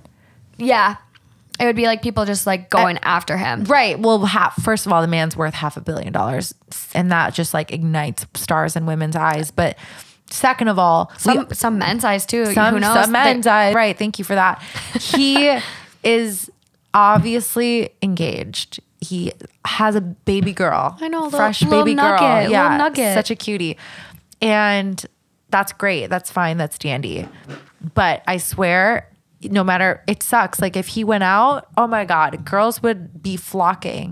it would be like people just like going after him. Right. Well, first of all, the man's worth $500 million, and that just like ignites stars in women's eyes. But second of all, some men's eyes too. Who knows? Some men's eyes. Right. Thank you for that. He is obviously engaged. He has a baby girl. I know, fresh little baby nugget, girl. Yeah, little nugget. Such a cutie. And that's great. That's fine. That's dandy. But I swear, no matter, it sucks. Like if he went out, oh my God, girls would be flocking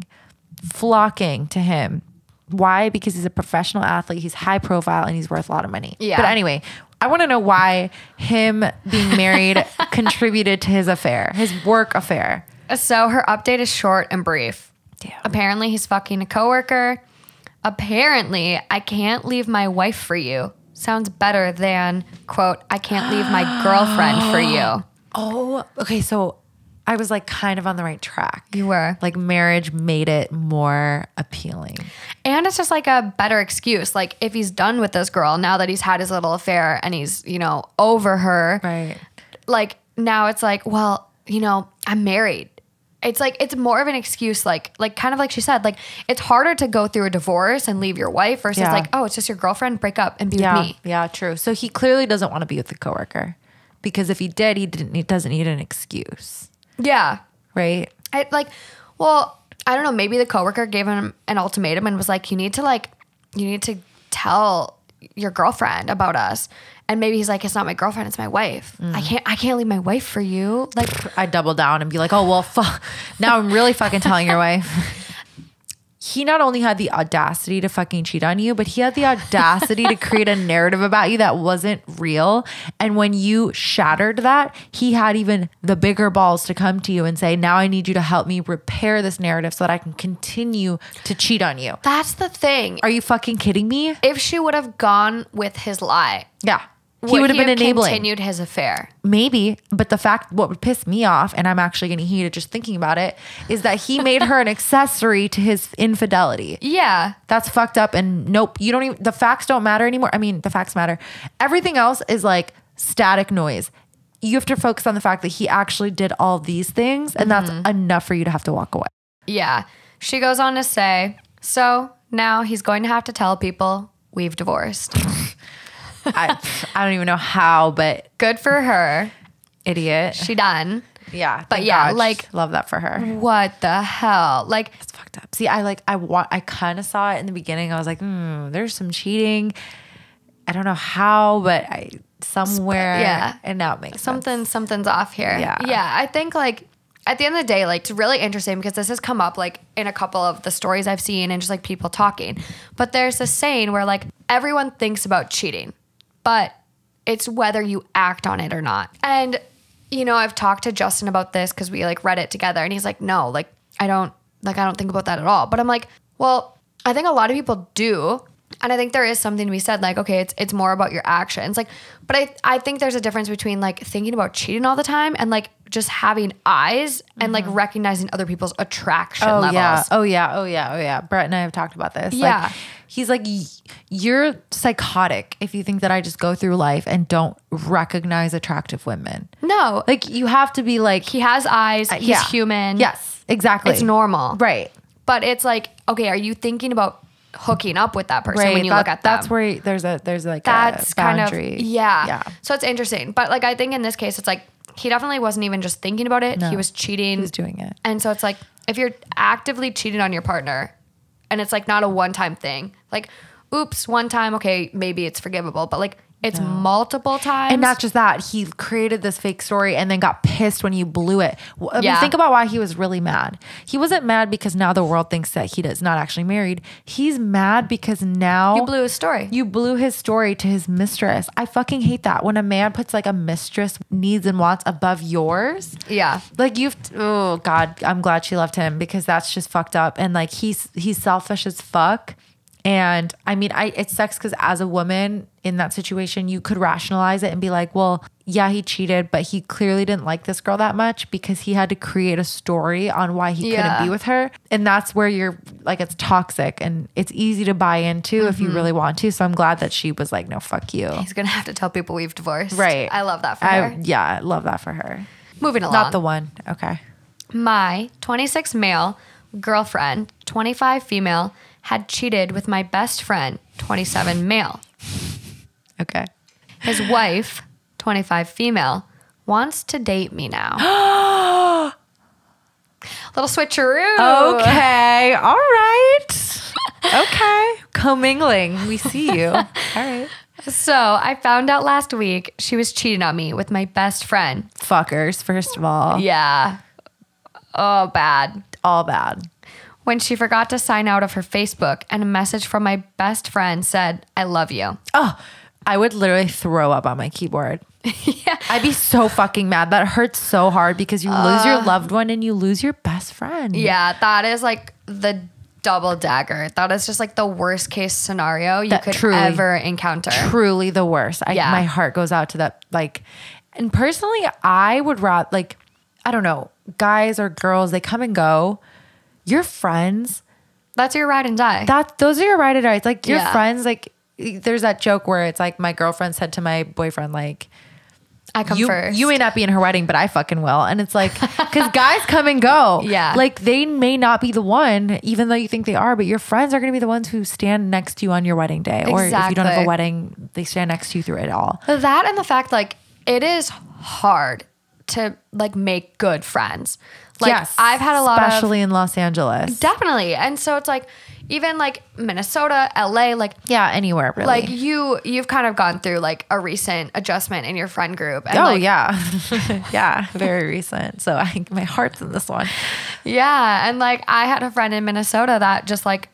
to him. Why? Because he's a professional athlete. He's high profile and he's worth a lot of money. Yeah. But anyway, I want to know why him being married contributed to his affair, his work affair. So her update is short and brief. Damn. Apparently he's fucking a coworker. Apparently I can't leave my wife for you. Sounds better than, quote, I can't leave my girlfriend for you. Oh, okay. So I was like kind of on the right track. You were. Like marriage made it more appealing. And it's just like a better excuse. Like if he's done with this girl, now that he's had his little affair and he's, over her. Right. Like now it's like, well, I'm married. It's like, it's more of an excuse, like kind of like she said, like it's harder to go through a divorce and leave your wife versus like, oh, it's just your girlfriend, break up and be with me. Yeah, true. So he clearly doesn't want to be with the coworker because if he did, he doesn't need an excuse. Yeah. Right. I don't know. Maybe the coworker gave him an ultimatum and was like, you need to tell your girlfriend about us. And maybe he's like, it's not my girlfriend, it's my wife. I can't leave my wife for you. Like I double down and be like, oh, well, now I'm really fucking telling your wife. He not only had the audacity to fucking cheat on you, but he had the audacity to create a narrative about you that wasn't real. And when you shattered that, he had even the bigger balls to come to you and say, now I need you to help me repair this narrative so that I can continue to cheat on you. that's the thing. Are you fucking kidding me? If she would have gone with his lie, Yeah. He would have been enabling. Continued his affair. Maybe, but what would piss me off, and I'm actually getting heated just thinking about it, is that he made her an accessory to his infidelity. Yeah. That's fucked up. And nope, the facts don't matter anymore. I mean, the facts matter. Everything else is like static noise. You have to focus on the fact that he actually did all these things, and that's enough for you to have to walk away. Yeah. She goes on to say, so now he's going to have to tell people we've divorced. I don't even know how, but Good for her. idiot. She done. Yeah. But thank yeah, God. like love that for her. what the hell? Like It's fucked up. See, I kind of saw it in the beginning. I was like, there's some cheating. I don't know how, but somewhere. Yeah. And now it makes sense. something's off here. Yeah. Yeah. I think like at the end of the day, like it's really interesting because this has come up like in a couple of the stories I've seen and just like people talking. But there's this saying where like everyone thinks about cheating, but it's whether you act on it or not. And, I've talked to Justin about this because we like read it together and he's like, no, like I don't Like, I don't think about that at all. But I'm like, well, I think a lot of people do. And I think there is something to be said, like, okay, it's more about your actions. Like, but I think there's a difference between like thinking about cheating all the time and like just having eyes and like recognizing other people's attraction levels. Yeah. Oh yeah. Brett and I have talked about this. Yeah. Like, he's like, you're psychotic if you think that I just go through life and don't recognize attractive women. No. Like, you have to be like, He has eyes. He's human. Yes, exactly. It's normal. Right. But it's like, okay, are you thinking about hooking up with that person when you look at them? That's where there's like that's a boundary. kind of, yeah. So it's interesting. But like, I think in this case, it's like, he definitely wasn't even just thinking about it. No, he was cheating. He was doing it. And so it's like, if you're actively cheating on your partner and it's like not a one-time thing, like, oops, one time, okay, maybe it's forgivable. But like, it's multiple times. And not just that, he created this fake story and then got pissed when you blew it. I mean, think about why he was really mad. He wasn't mad because now the world thinks that he is not actually married. He's mad because now you blew his story. You blew his story to his mistress. I fucking hate that. When a man puts like a mistress needs and wants above yours. Yeah. Like oh God, I'm glad she left him because that's just fucked up. And like he's selfish as fuck. And I mean, it sucks because as a woman in that situation, you could rationalize it and be like, well, yeah, he cheated, but he clearly didn't like this girl that much because he had to create a story on why he couldn't be with her. And that's where you're like, it's toxic and it's easy to buy into if you really want to. So I'm glad that she was like, no, fuck you. He's going to have to tell people we've divorced. Right. I love that for her. Yeah, I love that for her. Moving along. Not the one. Okay. My 26 male girlfriend, 25 female, had cheated with my best friend, 27 male. Okay. His wife, 25 female, wants to date me now. Little switcheroo. Okay. All right. Okay. Commingling. We see you. All right. So I found out last week she was cheating on me with my best friend. Fuckers, first of all. Yeah. Oh, bad. All bad. When she forgot to sign out of her Facebook and a message from my best friend said, I love you. Oh, I would literally throw up on my keyboard. Yeah. I'd be so fucking mad. That hurts so hard because you lose your loved one and you lose your best friend. Yeah, that is like the double dagger. That is just like the worst case scenario you could ever encounter. Truly the worst. My heart goes out to that. Like, and personally, I would rather, like, I don't know, guys or girls, they come and go. Your friends, that's your ride and die. Those are your ride and die. It's like your friends, like there's that joke where it's like my girlfriend said to my boyfriend, like, I come first. You may not be in her wedding, but I fucking will. And it's like, because guys come and go. Yeah. Like they may not be the one, even though you think they are, but your friends are going to be the ones who stand next to you on your wedding day. Or if you don't have a wedding, they stand next to you through it all. That and the fact, like, it is hard to like make good friends. Like, yes, I've had a lot especially in Los Angeles. Definitely. And so it's like, even like Minnesota, LA, like, yeah, anywhere really. Like you've kind of gone through like a recent adjustment in your friend group. And yeah. Yeah, very recent. So my heart's in this one. Yeah. And like, I had a friend in Minnesota that just like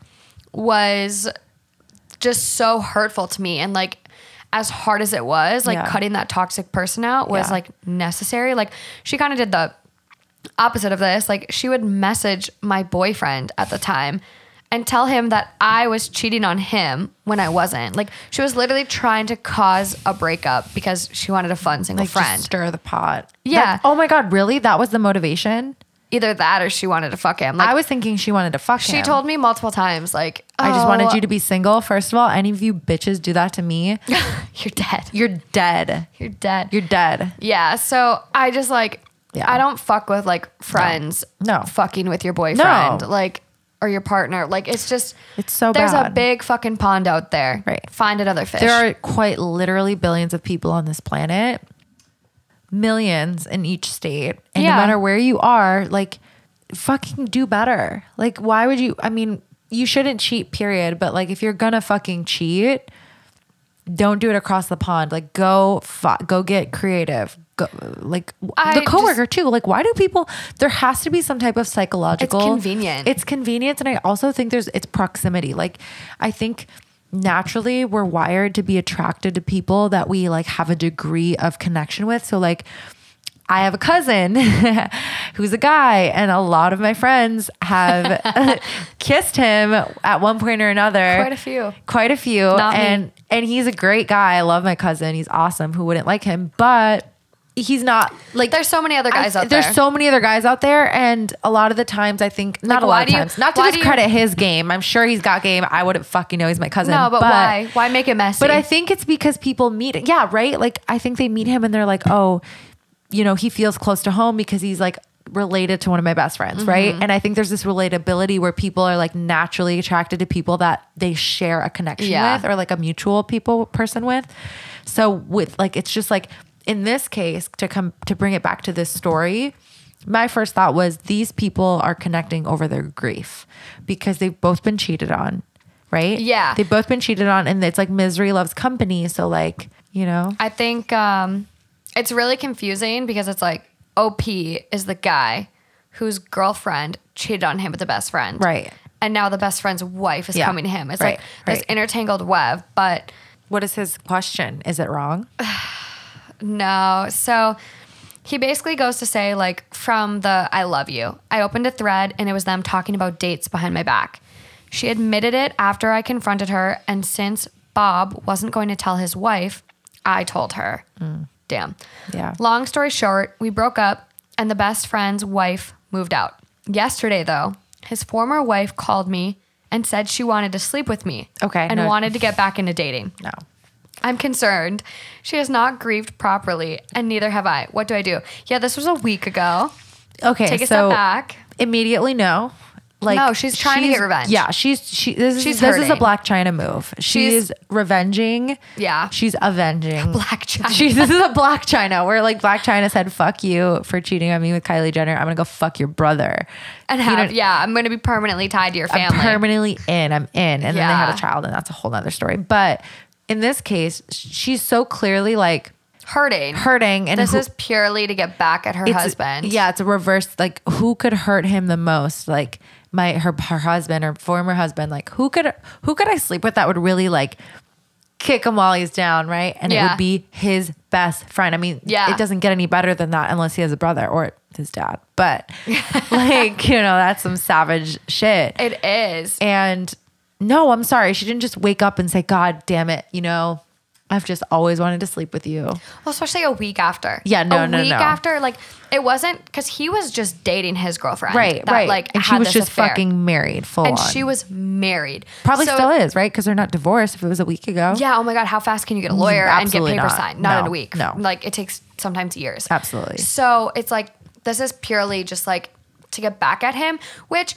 was just so hurtful to me. And like, as hard as it was, like cutting that toxic person out was like necessary. Like she kind of did the opposite of this. Like she would message my boyfriend at the time and tell him that I was cheating on him when I wasn't. Like she was literally trying to cause a breakup because she wanted a fun single friend. Just stir the pot. Yeah. Oh my God, really? That was the motivation? Either that or she wanted to fuck him. Like, I was thinking she wanted to fuck him. She told me multiple times, like, I just wanted you to be single. First of all, any of you bitches do that to me. You're dead. You're dead. You're dead. You're dead. Yeah. So I just like, I don't fuck with like friends fucking with your boyfriend. Like, or your partner. Like, it's just, it's so there's bad. a big fucking pond out there. Right. Find another fish. There are quite literally billions of people on this planet. Millions in each state. And no matter where you are, like, fucking do better. Like, why would you? I mean, you shouldn't cheat, period. But like, if you're gonna fucking cheat, don't do it across the pond. Like, go get creative. Go, like the coworker too. Like, why do people? There has to be some type of psychological. It's convenient. It's convenience, and I also think it's proximity. Like, I think naturally we're wired to be attracted to people that we like have a degree of connection with. So like, I have a cousin who's a guy, and a lot of my friends have kissed him at one point or another. Quite a few. Not and me. And he's a great guy. I love my cousin. He's awesome. Who wouldn't like him? But he's not like, there's so many other guys out there. There's so many other guys out there. And a lot of the times I think, not to discredit his game. I'm sure he's got game. I wouldn't fucking know he's my cousin. No, but why? Why make it messy? But I think it's because people meet. Yeah, right? Like I think they meet him and they're like, oh, you know, he feels close to home because he's like related to one of my best friends. Right. And I think there's this relatability where people are like naturally attracted to people that they share a connection with, or like a mutual person with. So with like, it's just like, in this case, to bring it back to this story, my first thought was these people are connecting over their grief because they've both been cheated on, right? Yeah. They've both been cheated on, and it's like misery loves company. So like, you know. I think it's really confusing because it's like OP is the guy whose girlfriend cheated on him with the best friend. Right. And now the best friend's wife is coming to him. It's like this intertangled web, but. What is his question? Is it wrong? No. So he basically goes to say, like, from the I love you. I opened a thread and it was them talking about dates behind my back. She admitted it after I confronted her. And since Bob wasn't going to tell his wife, I told her. Damn. Yeah. Long story short, we broke up and the best friend's wife moved out. Yesterday, though, his former wife called me and said she wanted to sleep with me. Okay. And wanted to get back into dating. No. I'm concerned. She has not grieved properly, and neither have I. What do I do? Yeah, this was a week ago. Okay, Take a step back. Immediately, no. Like, no, she's trying to get revenge. Yeah, this is a Black China move. She's revenging. Yeah. She's avenging. Black China. This is a Black China where like Black China said, fuck you for cheating on me with Kylie Jenner. I'm going to go fuck your brother. And I'm going to be permanently tied to your family. I'm permanently in. I'm in. And then they had a child, and that's a whole nother story. But in this case, she's so clearly like hurting. And this is purely to get back at her husband. Yeah, it's a reverse. Like, who could hurt him the most? Like her husband or former husband. Like who could I sleep with that would really like kick him while he's down, right? And it would be his best friend. I mean, it doesn't get any better than that unless he has a brother or his dad. But like, you know, that's some savage shit. It is. And no, I'm sorry. She didn't just wake up and say, God damn it, you know, I've just always wanted to sleep with you. Well, especially a week after. Yeah, no. A week after, like, it wasn't, because he was just dating his girlfriend. Right. Like, and she was just fucking married, full on. And she was married. Probably still is, right? Because they're not divorced if it was a week ago. Yeah, oh my God, how fast can you get a lawyer and get paper signed? Not in a week. No. Like, it takes sometimes years. Absolutely. So it's like, this is purely just like to get back at him, which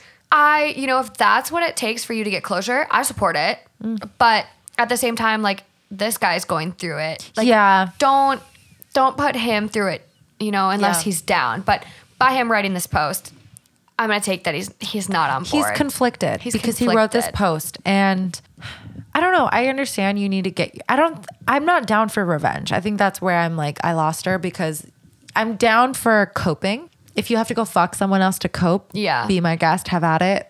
if that's what it takes for you to get closure, I support it. But at the same time, like, this guy's going through it. Like, don't put him through it, unless he's down. But by him writing this post, I'm going to take that he's not on board. He's conflicted because he wrote this post, and I don't know. I understand you need to get, I'm not down for revenge. I think that's where I'm like, I lost her, because I'm down for coping. If you have to go fuck someone else to cope, be my guest, have at it.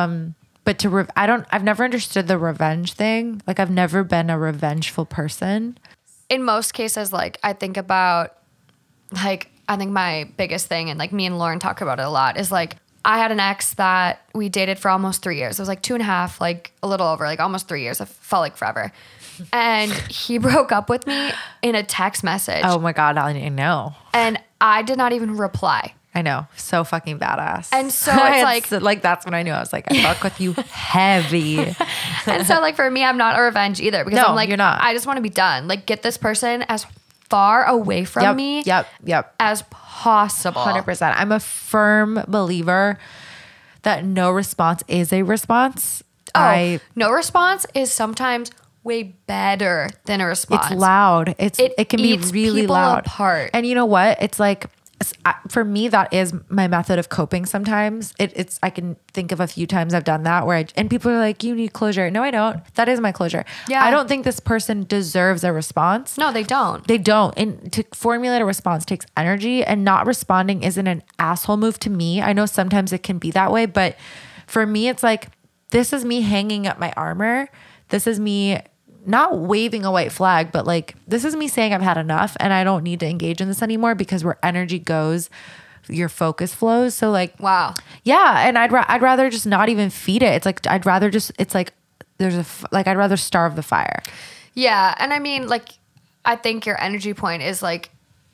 But I've never understood the revenge thing. Like, I've never been a revengeful person. In most cases, like, I think about, like, I think my biggest thing, and like me and Lauren talk about it a lot, is like, I had an ex that we dated for almost 3 years. It was like 2.5, like a little over, like almost 3 years. It felt like forever. And he broke up with me in a text message. Oh my God, I know. And I did not even reply. I know. So fucking badass. And so it's like, that's when I knew. I was like, I fuck with you heavy. And so like for me, I'm not a revenge either, because I'm like, you're not. I just want to be done. Like, get this person as far away from me as possible. 100%. I'm a firm believer that no response is a response. No response is sometimes way better than a response. It's loud. It can be really loud. Apart. And you know what? It's like, for me, that is my method of coping sometimes. I can think of a few times I've done that and people are like, you need closure. No, I don't. That is my closure. Yeah. I don't think this person deserves a response. No, they don't. They don't. And to formulate a response takes energy, and not responding isn't an asshole move to me. I know sometimes it can be that way, but for me, it's like, this is me hanging up my armor. This is me not waving a white flag, but like, this is me saying I've had enough and I don't need to engage in this anymore, because where energy goes, your focus flows. So like, wow. Yeah. And I'd rather just not even feed it. It's like, I'd rather just, it's like, I'd rather starve the fire. Yeah. And I mean, like, I think your energy point is like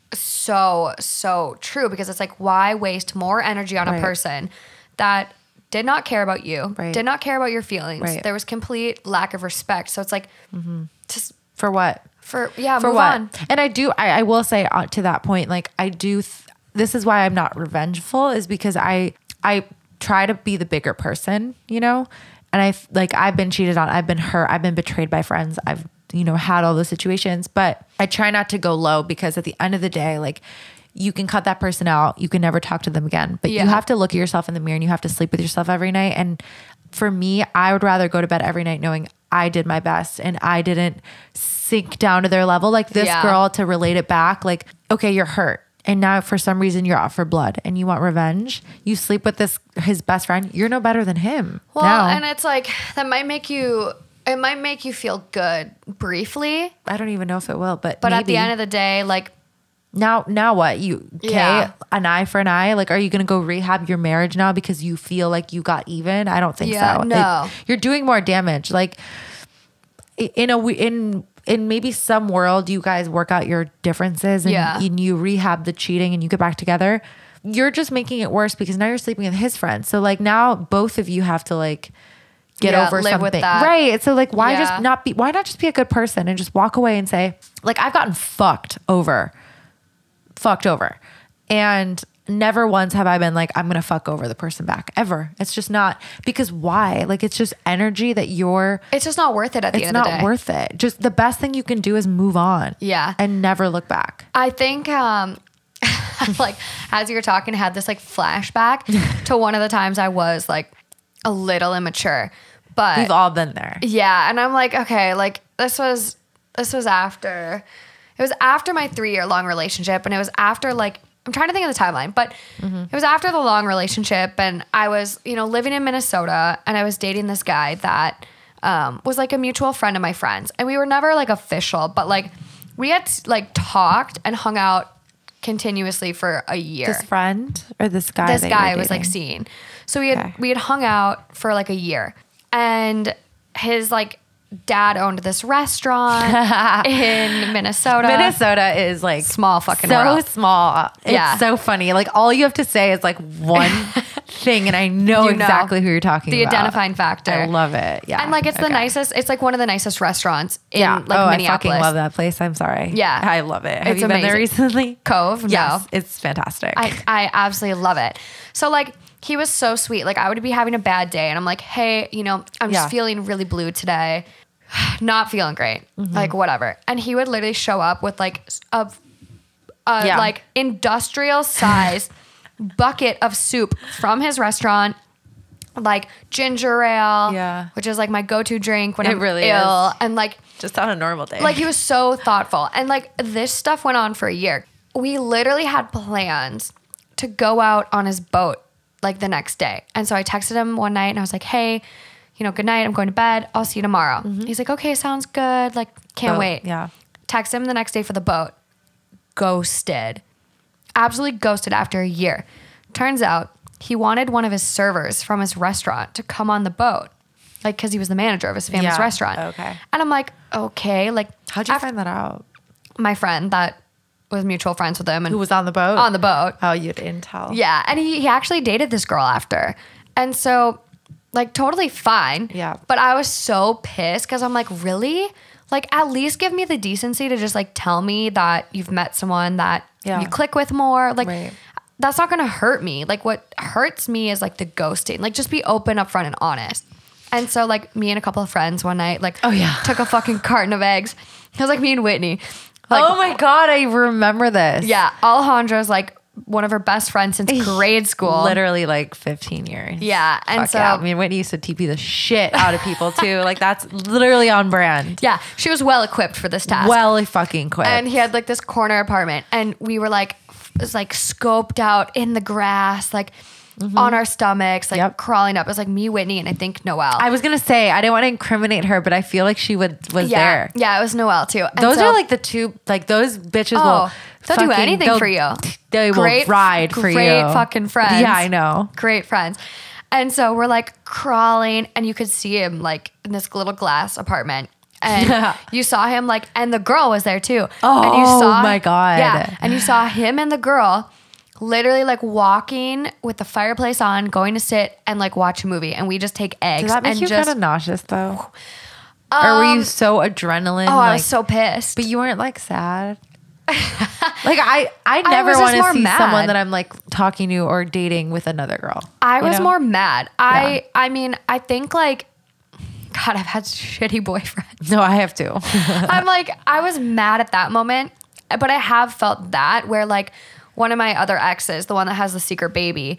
so true, because it's like, why waste more energy on a person that did not care about you, did not care about your feelings. There was complete lack of respect. So it's like, just for what? Move what? on. And I will say to that point, like this is why I'm not revengeful, is because I try to be the bigger person, you know? And I've been cheated on. I've been hurt. I've been betrayed by friends. I've, had all those situations, but I try not to go low, because at the end of the day, like, you can cut that person out. You can never talk to them again, but you have to look at yourself in the mirror and you have to sleep with yourself every night. And for me, I would rather go to bed every night knowing I did my best and I didn't sink down to their level. Like this girl, to relate it back, like, okay, you're hurt. And now for some reason you're out for blood and you want revenge. You sleep with his best friend. You're no better than him. Well, and it's like, it might make you feel good briefly. I don't even know if it will, but maybe. At the end of the day, like, now what? An eye for an eye? Like, are you going to go rehab your marriage now because you feel like you got even? I don't think so. No. You're doing more damage. Like in maybe some world, you guys work out your differences and you rehab the cheating and you get back together. You're just making it worse because now you're sleeping with his friends. So like now both of you have to like get over live something. With that. Right. So like, why not just be a good person and just walk away and say, like, I've gotten fucked over. And never once have I been like, I'm going to fuck over the person back ever. It's just not, because why? Like, it's just energy that it's just not worth it at the end of the day. It's not worth it. Just the best thing you can do is move on. Yeah. And never look back. I think, like, as you were talking, I had this like flashback to one of the times I was like a little immature, but we've all been there. Yeah. And I'm like, okay, like this was after, it was after my 3-year long relationship. And it was after like, I'm trying to think of the timeline, but it was after the long relationship. And I was, living in Minnesota and I was dating this guy that was like a mutual friend of my friends. And we were never like official, but like we had like talked and hung out continuously for a year. This friend or this guy? This guy I was like seeing. So we had hung out for like a year, and his like dad owned this restaurant in Minnesota. Minnesota is like small fucking so world. Small. It's so funny. Like all you have to say is like one thing, and I know exactly who you're talking about. The identifying factor. I love it. Yeah, and like it's the nicest. It's like one of the nicest restaurants in like Minneapolis. I fucking love that place. I'm sorry. Yeah, I love it. Have you been there recently? Cove. Yes, no, it's fantastic. I absolutely love it. So like, he was so sweet. Like I would be having a bad day and I'm like, hey, I'm just feeling really blue today. Not feeling great. Like whatever. And he would literally show up with like a like industrial size bucket of soup from his restaurant, like ginger ale, which is like my go-to drink when I'm really ill. And like just on a normal day. Like he was so thoughtful. And like this stuff went on for a year. We literally had plans to go out on his boat like the next day. And so I texted him one night and I was like, hey, good night. I'm going to bed. I'll see you tomorrow. He's like, okay, sounds good. Like, can't wait. Yeah. Text him the next day for the boat. Ghosted. Absolutely ghosted after a year. Turns out he wanted one of his servers from his restaurant to come on the boat. Like, because he was the manager of his family's restaurant. Okay. And I'm like, okay. Like, how'd you find that out? My friend that was mutual friends with him. And who was on the boat? On the boat. Oh, you had intel. Yeah. And he actually dated this girl after. And so, like, totally fine. Yeah. But I was so pissed because I'm like, really? Like, at least give me the decency to just, like, tell me that you've met someone that you click with more. Like, that's not going to hurt me. Like, what hurts me is, like, the ghosting. Like, just be open, upfront, and honest. And so, like, me and a couple of friends one night, like, took a fucking carton of eggs. It was, like, me and Whitney. Like, oh, my God. I remember this. Yeah. Alejandra's, like, one of her best friends since grade school. Literally like 15 years. Yeah. And so I mean, Whitney used to TP the shit out of people too. Like that's literally on brand. Yeah. She was well equipped for this task. Well fucking equipped. And he had like this corner apartment and we were like, it was like scoped out in the grass. Like on our stomachs, like Yep. crawling up. It was like me, Whitney, and I think Noelle. I was going to say, I didn't want to incriminate her, but I feel like she was there. Yeah, it was Noelle too. And Those so- are like the two, like those bitches Oh, will they'll do anything for you. They will ride for you. Great fucking friends. Yeah, I know. Great friends. And so we're like crawling, and you could see him like in this little glass apartment. And you saw him like, and the girl was there too. Oh, and you saw, my God. Yeah. And you saw him and the girl literally like walking with the fireplace on, going to sit and like watch a movie. And we just take eggs. Does that make and you just, kind of nauseous though? Or were you so adrenaline? Oh, like, I was so pissed. But you weren't like sad? Like I never was want just to more see mad. someone that I'm like talking to or dating with another girl. I you was know? more mad. I mean, I think like, God, I've had shitty boyfriends. No, I have to. I'm like, I was mad at that moment, but I have felt that where like one of my other exes, the one that has the secret baby,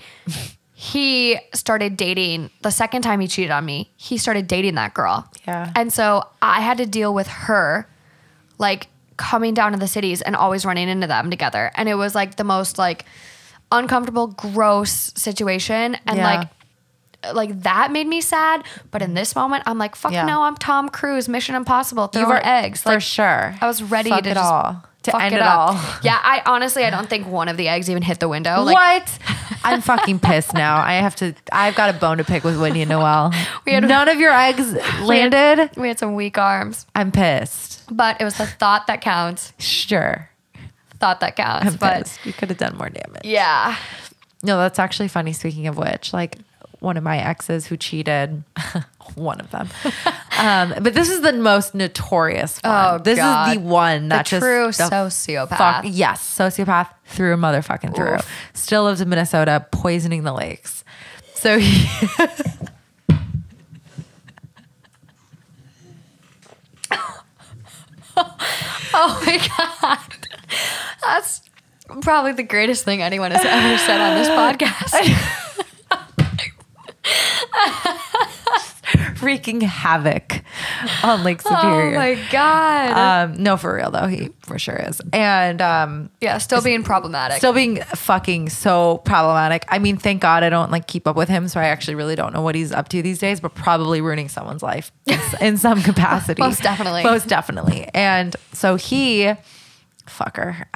he started dating the second time he cheated on me. He started dating that girl. Yeah. And so I had to deal with her like coming down to the cities and always running into them together. And it was like the most like uncomfortable, gross situation. And Yeah. like that made me sad. But in this moment, I'm like, fuck Yeah. no, I'm Tom Cruise, Mission Impossible, throwing were eggs. for Like, sure. I was ready Fuck to it just all. To fuck end it it up. all. Yeah, I honestly don't think one of the eggs even hit the window. Like, What? I'm fucking pissed now. I've got a bone to pick with Whitney and Noelle. None of your eggs landed. We had some weak arms, I'm pissed. but it was the thought that counts. Sure. Thought that counts. I'm But pissed. You could have done more damage. yeah. No, that's actually funny. Speaking of which, like one of my exes who cheated, one of them. But this is the most notorious one. Oh, this God. is the one that The just true the sociopath. yes, sociopath through a motherfucking through. Oof. Still lives in Minnesota, poisoning the lakes. So he Oh my God. That's probably the greatest thing anyone has ever said on this podcast. wreaking havoc on Lake Superior. Oh my God. No, for real though, he for sure is. And Yeah, still being problematic. still being fucking so problematic. I mean, thank God I don't like keep up with him, so I actually really don't know what he's up to these days, but probably ruining someone's life in some capacity. Most definitely. Most definitely. And so he fucker.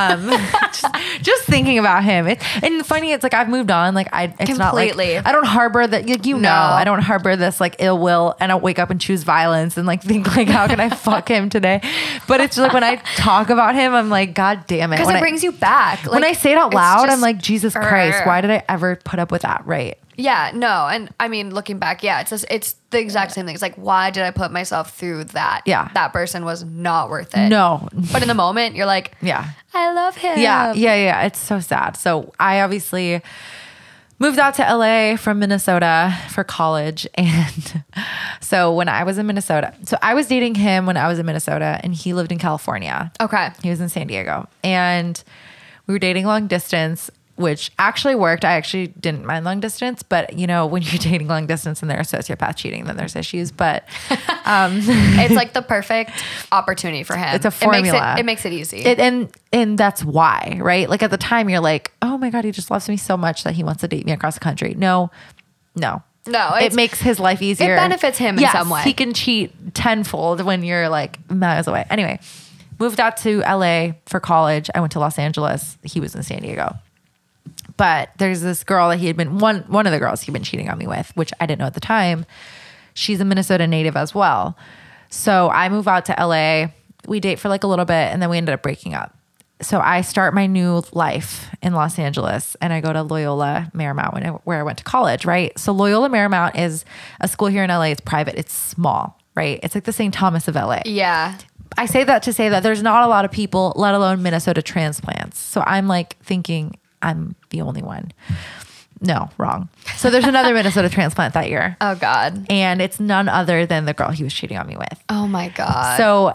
Just thinking about him. And funny, it's like I've moved on. Like it's not like Completely. I don't harbor that. You know, I don't harbor this like ill will, and I wake up and choose violence and like think like how can I fuck him today? But it's like when I talk about him, I'm like, God damn it, because it brings you back. Like, when I say it out it's loud, just- I'm like, Jesus Christ, why did I ever put up with that? Right. Yeah, no, and I mean, looking back, yeah, it's the exact same thing. It's like, why did I put myself through that? Yeah. That person was not worth it. No. But in the moment, you're like, Yeah. I love him. Yeah. It's so sad. So I obviously moved out to LA from Minnesota for college. And so when I was in Minnesota, so I was dating him when I was in Minnesota and he lived in California. Okay. He was in San Diego. And we were dating long distance, which actually worked. I actually didn't mind long distance, but you know, when you're dating long distance and they're a sociopath cheating, then there's issues. But It's like the perfect opportunity for him. It's a formula. It makes it easy. And that's why, right? Like at the time you're like, oh my God, he just loves me so much that he wants to date me across the country. No. No, It makes his life easier. It benefits him in some way. He can cheat tenfold when you're like miles away. Anyway, moved out to LA for college. I went to Los Angeles. He was in San Diego. But there's this girl that he had been, one of the girls he'd been cheating on me with, which I didn't know at the time. She's a Minnesota native as well. So I move out to LA. We date for like a little bit and then we ended up breaking up. So I start my new life in Los Angeles and I go to Loyola Marymount where I went to college, right? So Loyola Marymount is a school here in LA. It's private. It's small, right? It's like the St. Thomas of LA. yeah. I say that to say that there's not a lot of people, let alone Minnesota transplants. So I'm like thinking I'm the only one. No, wrong. So there's another Minnesota transplant that year. Oh God. And it's none other than the girl he was cheating on me with. Oh my God. So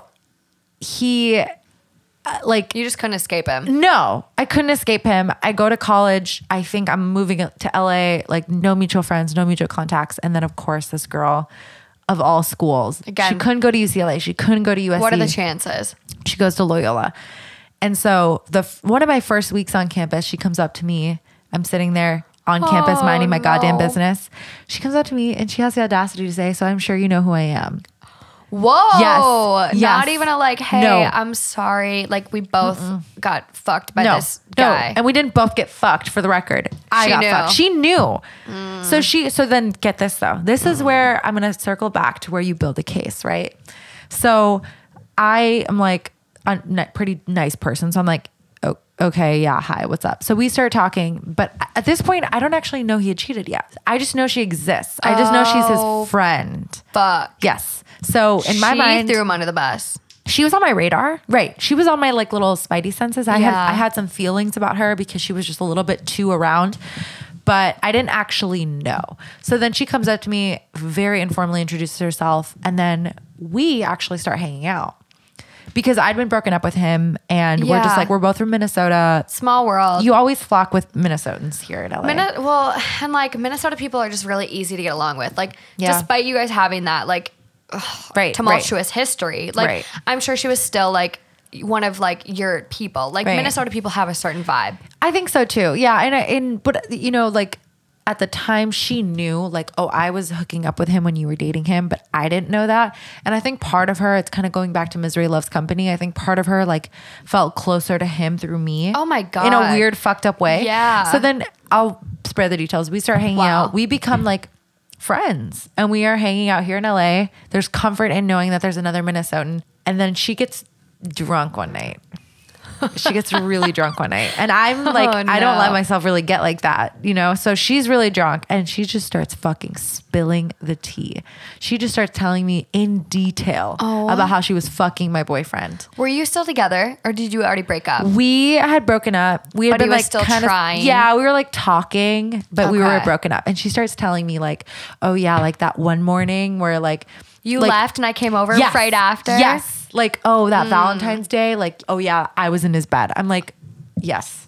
he like, you just couldn't escape him. no, I couldn't escape him. I go to college. I think I'm moving to LA, like no mutual friends, no mutual contacts. And then of course this girl of all schools, Again. she couldn't go to UCLA. She couldn't go to USC. What are the chances? She goes to Loyola. And so one of my first weeks on campus, she comes up to me. I'm sitting there. on campus minding my goddamn no. business. She comes up to me and she has the audacity to say, so I'm sure you know who I am. Whoa. Yes. Not even a like, hey, No. I'm sorry. Like we both got fucked by this guy. No. And we didn't both get fucked, for the record. I got knew. fucked. She knew. So then get this though. This is where I'm going to circle back to where you build a case, right? So I am like a pretty nice person. So I'm like, oh, okay, yeah, hi, what's up? So we start talking, but at this point, I don't actually know he had cheated yet. I just know she exists. I just know she's his friend. Fuck. Yes. So in my mind, threw him under the bus. she was on my radar. Right. She was on my like little spidey senses. I had some feelings about her because she was just a little bit too around, but I didn't actually know. So then she comes up to me, very informally introduces herself, and then we actually start hanging out. Because I'd been broken up with him, and we're just like, we're both from Minnesota. Small world. You always flock with Minnesotans here in LA. And like Minnesota people are just really easy to get along with. Like, despite you guys having that like tumultuous history, like I'm sure she was still like one of like your people. Like Minnesota people have a certain vibe. I think so too. Yeah, but you know, like at the time she knew like, oh, I was hooking up with him when you were dating him, but I didn't know that. And I think part of her, it's kind of going back to Misery Loves Company. I think part of her like felt closer to him through me. Oh my God. In a weird fucked up way. Yeah. So then I'll spare the details. We start hanging out. We become like friends, and we are hanging out here in LA. There's comfort in knowing that there's another Minnesotan. And then she gets drunk one night. She gets really drunk one night, and I'm like, I don't let myself really get like that, you know? So she's really drunk, and she just starts fucking spilling the tea. She just starts telling me in detail about how she was fucking my boyfriend. Were you still together, or did you already break up? We had broken up. We had been like still kind trying. of, yeah, we were like talking, but we were broken up. And she starts telling me like, oh yeah, like that one morning where like you left and I came over right after. Yes. Like, oh, that Valentine's Day, like, oh yeah, I was in his bed. I'm like, yes.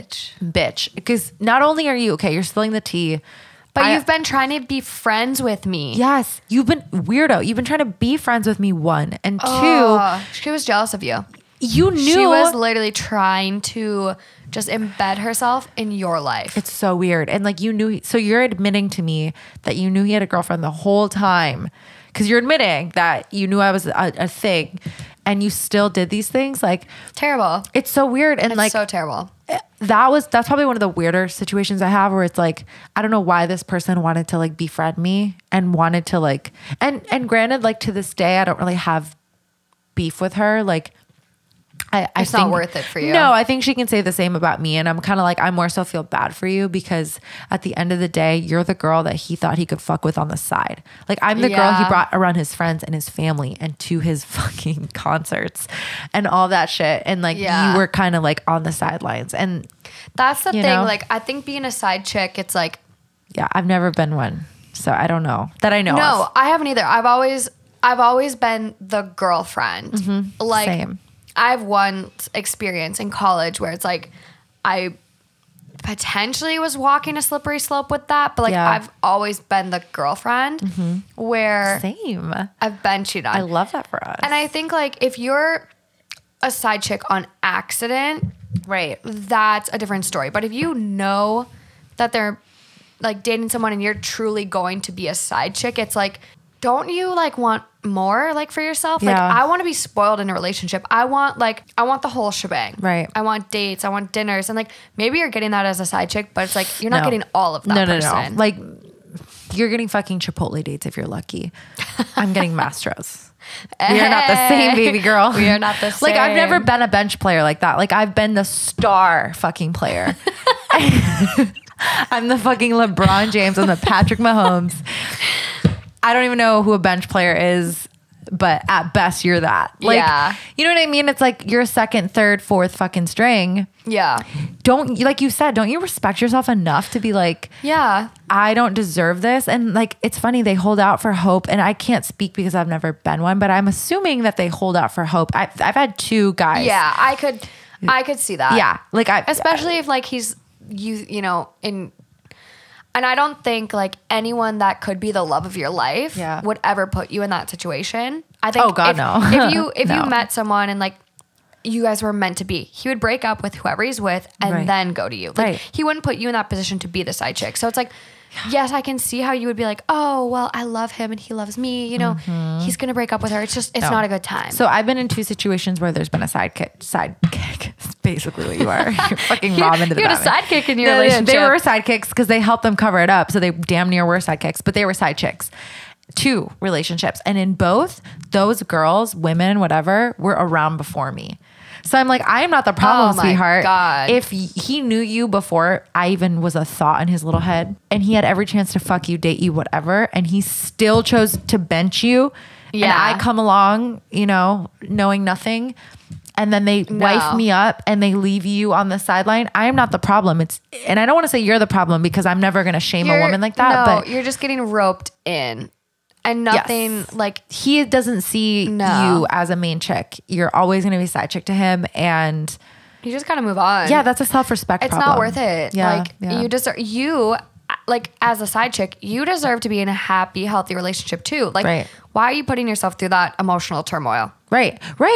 Bitch. Because not only are you, okay, you're spilling the tea, but you've been trying to be friends with me. Yes. You've been weirdo. You've been trying to be friends with me, one. And two, she was jealous of you. You knew. She was literally trying to just embed herself in your life. It's so weird. And like you knew, so you're admitting to me that you knew he had a girlfriend the whole time. Because you're admitting that you knew I was a thing, and you still did these things. Like, terrible. It's so weird. And it's like, so terrible. That's probably one of the weirder situations I have, where it's like, I don't know why this person wanted to like befriend me and wanted to like, and granted, like to this day, I don't really have beef with her. Like, it's not worth it for you. No, I think she can say the same about me. And I'm kind of like, I more so feel bad for you, because at the end of the day, you're the girl that he thought he could fuck with on the side. Like, I'm the girl he brought around his friends and his family and to his fucking concerts and all that shit. And like, you were kind of like on the sidelines. And that's the thing. Like, I think being a side chick, it's like, yeah, I've never been one. So I don't know that I know. No, I haven't either. I've always been the girlfriend. Mm-hmm. Like, same. I have one experience in college where it's like I potentially was walking a slippery slope with that, but like I've always been the girlfriend where same. I've been cheated on. I love that for us. And I think like if you're a side chick on accident, right, that's a different story. But if you know that they're like dating someone and you're truly going to be a side chick, it's like, don't you like want more like for yourself? Like, I want to be spoiled in a relationship. I want the whole shebang. Right. I want dates. I want dinners. And like, maybe you're getting that as a side chick, but it's like, you're not getting all of that person. No. Like, you're getting fucking Chipotle dates if you're lucky. I'm getting Mastros. We are not the same, baby girl. We are not the same. Like, I've never been a bench player like that. Like, I've been the star fucking player. I'm the fucking LeBron James. I'm the Patrick Mahomes. I don't even know who a bench player is, but at best you're that. Like, you know what I mean? It's like you're second, third, fourth fucking string. Yeah. Like you said, don't you respect yourself enough to be like, I don't deserve this? And like, it's funny, they hold out for hope, and I can't speak because I've never been one, but I'm assuming that they hold out for hope. I've had two guys. Yeah, I could see that. Yeah. Like especially if like he's, you know, and I don't think like anyone that could be the love of your life would ever put you in that situation. I think oh God, no. if you met someone and like you guys were meant to be. He would break up with whoever he's with and then go to you. Like, he wouldn't put you in that position to be the side chick. So it's like, yes, I can see how you would be like, oh, well, I love him and he loves me. You know, he's going to break up with her. It's just, it's not a good time. So I've been in 2 situations where there's been a sidekick. It's basically what you are. You're fucking Robin to the You had a sidekick in your relationship. They were sidekicks because they helped them cover it up. So they damn near were sidekicks, but they were side chicks. 2 relationships. And in both, those girls, women, whatever, were around before me. So I'm like, I am not the problem, sweetheart. God. If he knew you before I even was a thought in his little head, and he had every chance to fuck you, date you, whatever, and he still chose to bench you, and I come along, you know, knowing nothing, and then they wife me up and they leave you on the sideline, I am not the problem. And I don't want to say you're the problem because I'm never going to shame a woman like that. No, but you're just getting roped in. And nothing like he doesn't see you as a main chick. You're always going to be a side chick to him, and you just got to move on. Yeah, that's a self-respect problem. It's not worth it. Yeah, you like as a side chick, you deserve to be in a happy, healthy relationship too. Like, why are you putting yourself through that emotional turmoil? Right.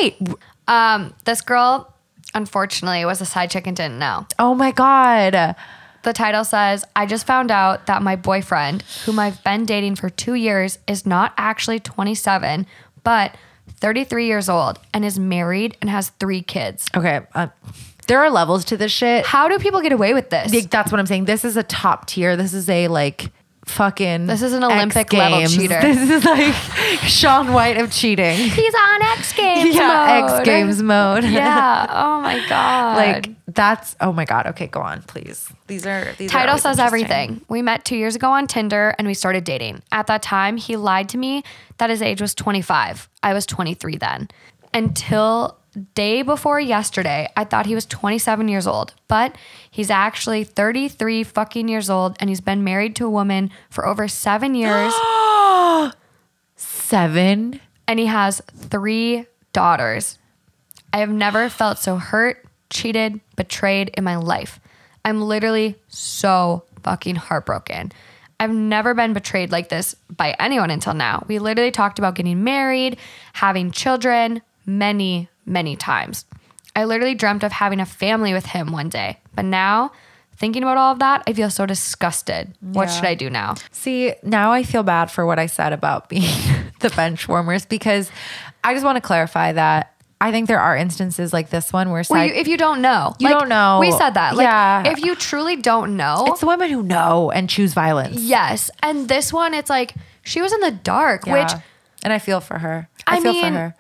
This girl, unfortunately, was a side chick and didn't know. Oh my God. The title says, I just found out that my boyfriend, whom I've been dating for 2 years, is not actually 27, but 33 years old and is married and has 3 kids. Okay. There are levels to this shit. How do people get away with this? That's what I'm saying. This is a top tier. This is a fucking This is an Olympic level cheater. This is like Shaun White of cheating. He's on X Games mode. X Games mode. Yeah. Oh my God. Oh my God. Okay, go on, please. These title says everything. We met 2 years ago on Tinder and we started dating. At that time, he lied to me that his age was 25. I was 23 then. Until day before yesterday, I thought he was 27 years old, but he's actually 33 fucking years old and he's been married to a woman for over 7 years. 7? And he has 3 daughters. I have never felt so hurt, cheated, betrayed in my life. I'm literally so fucking heartbroken. I've never been betrayed like this by anyone until now. We literally talked about getting married, having children many times. I literally dreamt of having a family with him one day. But now, thinking about all of that, I feel so disgusted. What should I do now? See, now I feel bad for what I said about being the bench warmers, because I just want to clarify that I think there are instances like this one where if you don't know. You don't know. We said that. If you truly don't know. It's the women who know and choose violence. Yes. And this one, it's like, she was in the dark, which... And I feel for her. I feel for her.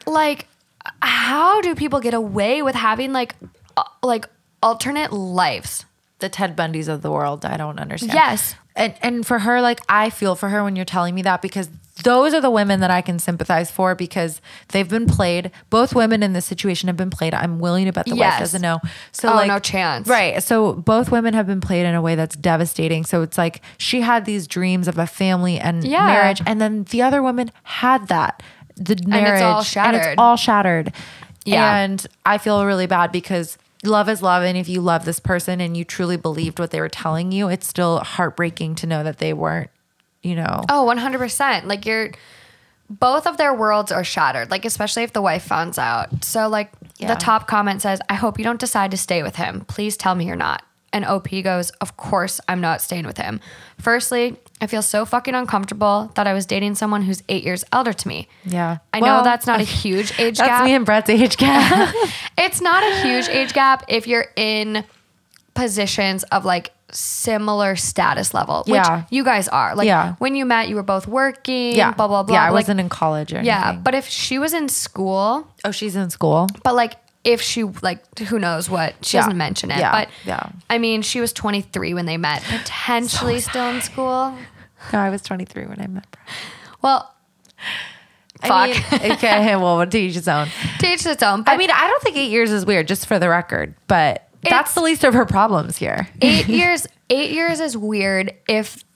How do people get away with having alternate lives? The Ted Bundys of the world. I don't understand. Yes. And for her, I feel for her when you're telling me that, because those are the women that I can sympathize for, because they've been played. Both women in this situation have been played. I'm willing to bet the wife doesn't know. So no chance. Right. So both women have been played in a way that's devastating. So it's like she had these dreams of a family and marriage, and then the other woman had that. The marriage, and it's all shattered. Yeah. And I feel really bad because love is love. And if you love this person and you truly believed what they were telling you, it's still heartbreaking to know that they weren't, Oh, 100%. Both of their worlds are shattered, especially if the wife finds out. So the top comment says, I hope you don't decide to stay with him. Please tell me you're not. And OP goes, of course I'm not staying with him. Firstly, I feel so fucking uncomfortable that I was dating someone who's 8 years elder to me. Yeah. I know that's not a huge age gap. That's me and Brett's age gap. It's not a huge age gap if you're in positions of similar status level, which you guys are. When you met, you were both working, blah, blah, blah. Yeah, I wasn't in college or anything. Yeah, but if she was in school. Oh, she's in school? But if she, who knows what, she doesn't mention it. But I mean, she was 23 when they met, potentially still in school. No, I was 23 when I met Brett. Well, fuck. Okay, well, to each its own. To each its own. I don't think 8 years is weird, just for the record, but that's the least of her problems here. 8 years is weird if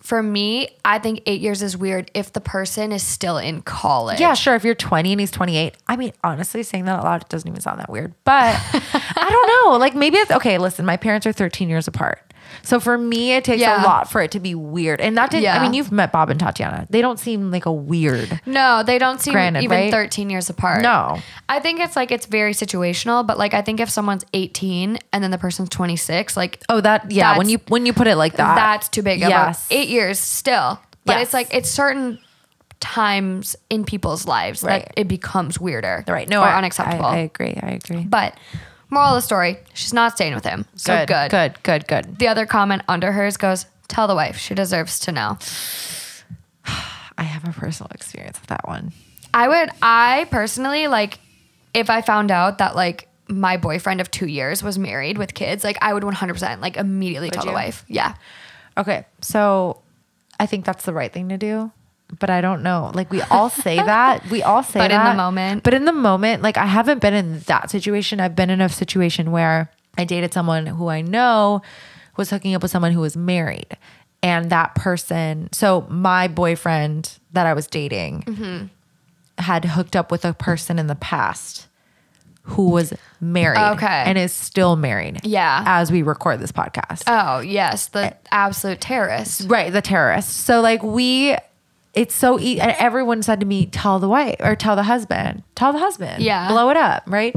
For me, I think 8 years is weird if the person is still in college. Yeah, sure. If you're 20 and he's 28. I mean, honestly, saying that out loud, it doesn't even sound that weird. But I don't know. Like maybe it's okay. Listen, my parents are 13 years apart. So for me, it takes a lot for it to be weird. And that didn't, I mean, you've met Bob and Tatiana. They don't seem like a weird. No, they don't seem even right? 13 years apart. No. I think it's like, it's very situational, but like, I think if someone's 18 and then the person's 26, like, oh, that, yeah. When you put it like that, that's too big of a 8 years still. But it's like, it's certain times in people's lives that it becomes weirder. Right. No, or unacceptable. I agree. But moral of the story, she's not staying with him. So good. The other comment under hers goes, tell the wife. She deserves to know. I have a personal experience with that one. I personally, like, if I found out that, like, my boyfriend of 2 years was married with kids, like, I would 100%, like, immediately tell the wife. Yeah. Okay. So I think that's the right thing to do. But I don't know. Like we all say that. But in the moment, like I haven't been in that situation. I've been in a situation where I dated someone who I know was hooking up with someone who was married. And that person, so my boyfriend that I was dating had hooked up with a person in the past who was married and is still married. Yeah. As we record this podcast. Oh, yes. The absolute terrorist. Right. The terrorist. So like it's so easy. And everyone said to me, tell the wife or tell the husband. Yeah. Blow it up. Right.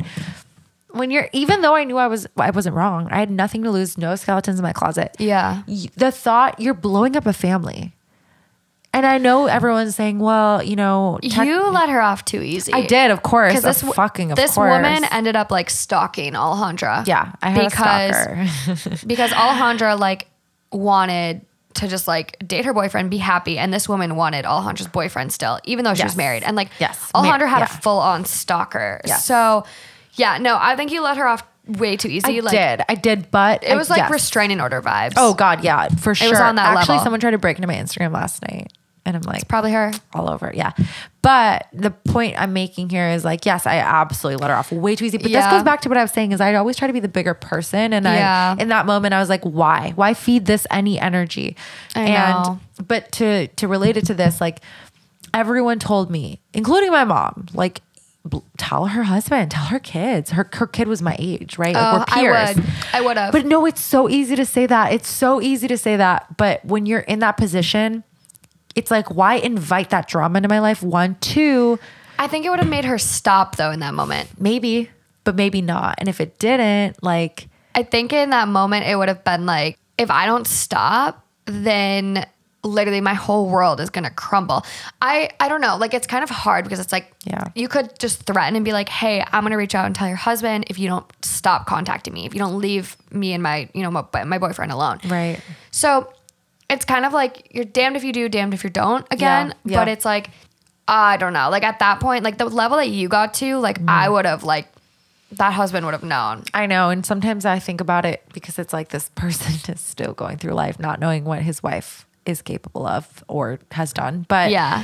Even though I knew I wasn't wrong. I had nothing to lose, no skeletons in my closet. Yeah. The thought you're blowing up a family. And I know everyone's saying, well, you know, you let her off too easy. I did, of course. This woman ended up like stalking Alejandra. Yeah, I had a stalker. Because Alejandra like wanted to just like date her boyfriend, be happy, and this woman wanted Alejandra's boyfriend still, even though she was married. And like, Alejandra had a full on stalker. Yes. So, yeah, no, I think you let her off way too easy. I did, but it was like restraining order vibes. Oh God, yeah, for sure. It was on that level. Actually, someone tried to break into my Instagram last night. And I'm like, it's probably her. All over. Yeah. But the point I'm making here is like, yes, I absolutely let her off way too easy. But this goes back to what I was saying is I'd always try to be the bigger person. And in that moment, I was like, why? Why feed this any energy? I know. But to relate it to this, like everyone told me, including my mom, like, tell her husband, tell her kids. Her kid was my age, right? Like we're peers. I would have. But no, it's so easy to say that. But when you're in that position, it's like, why invite that drama into my life? 1, 2. I think it would have made her stop though in that moment. Maybe, but maybe not. And if it didn't, like, I think in that moment it would have been like, if I don't stop, then literally my whole world is going to crumble. I don't know. Like, it's kind of hard because it's like, you could just threaten and be like, hey, I'm going to reach out and tell your husband if you don't stop contacting me, if you don't leave me and my, you know, my boyfriend alone. Right. So it's kind of like you're damned if you do, damned if you don't again. Yeah. But it's like, I don't know. Like at that point, like the level that you got to, like I would have like, that husband would have known. I know. And sometimes I think about it because it's like this person is still going through life, not knowing what his wife is capable of or has done. But yeah,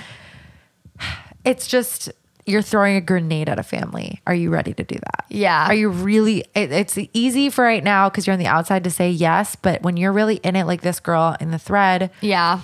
it's just, you're throwing a grenade at a family. Are you ready to do that? Yeah. Are you really, it's easy for right now because you're on the outside to say yes. But when you're really in it, like this girl in the thread. Yeah.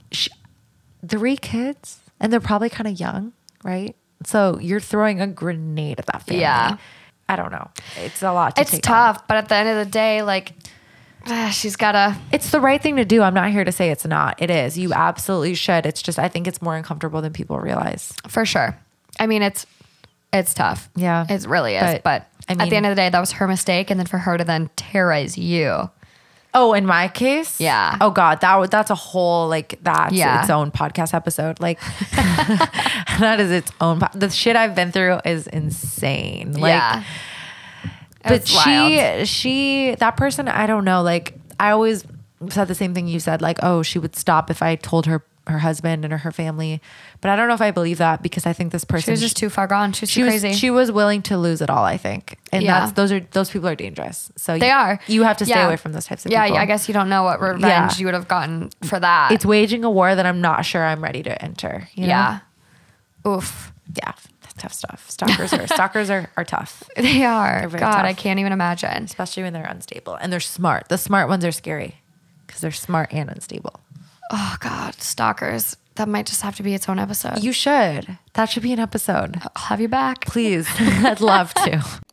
3 kids and they're probably kind of young, right? So you're throwing a grenade at that family. Yeah. I don't know. It's a lot to take It's tough. But at the end of the day, like, she's gotta. It's the right thing to do. I'm not here to say it's not. It is. You absolutely should. It's just, I think it's more uncomfortable than people realize. For sure. I mean, it's tough. Yeah. It really is. But I mean, at the end of the day, that was her mistake. And then for her to then terrorize you. Oh, in my case? Yeah. Oh God, that's a whole, like, that's its own podcast episode. Like that is its own, the shit I've been through is insane. Like, yeah. But that person, I don't know. Like I always said the same thing you said, like, oh, she would stop if I told her husband and her family. But I don't know if I believe that because I think this person, she was just too far gone. She was too crazy. She was willing to lose it all, I think. And those people are dangerous. So they are. You have to stay away from those types of people. Yeah, I guess you don't know what revenge you would have gotten for that. It's waging a war that I'm not sure I'm ready to enter. You know? Oof. Yeah. That's tough stuff. Stalkers are tough. They are. God, tough. I can't even imagine. Especially when they're unstable. And they're smart. The smart ones are scary because they're smart and unstable. Oh God, stalkers. That might just have to be its own episode. You should. That should be an episode. I'll have you back. Please. I'd love to.